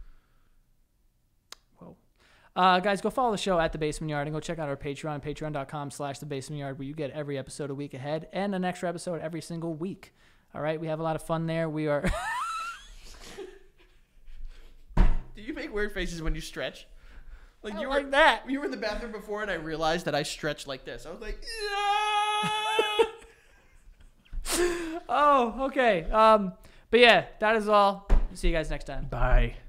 Whoa. Uh, guys, go follow the show at The Basement Yard and go check out our Patreon, patreon.com slash The Basement Yard, where you get every episode a week ahead and an extra episode every single week. All right, we have a lot of fun there. We are... Do you make weird faces when you stretch? Like I you like were, that. You were in the bathroom before, and I realized that I stretched like this. I was like, yeah. Oh, okay. Um, but yeah, that is all. See you guys next time. Bye.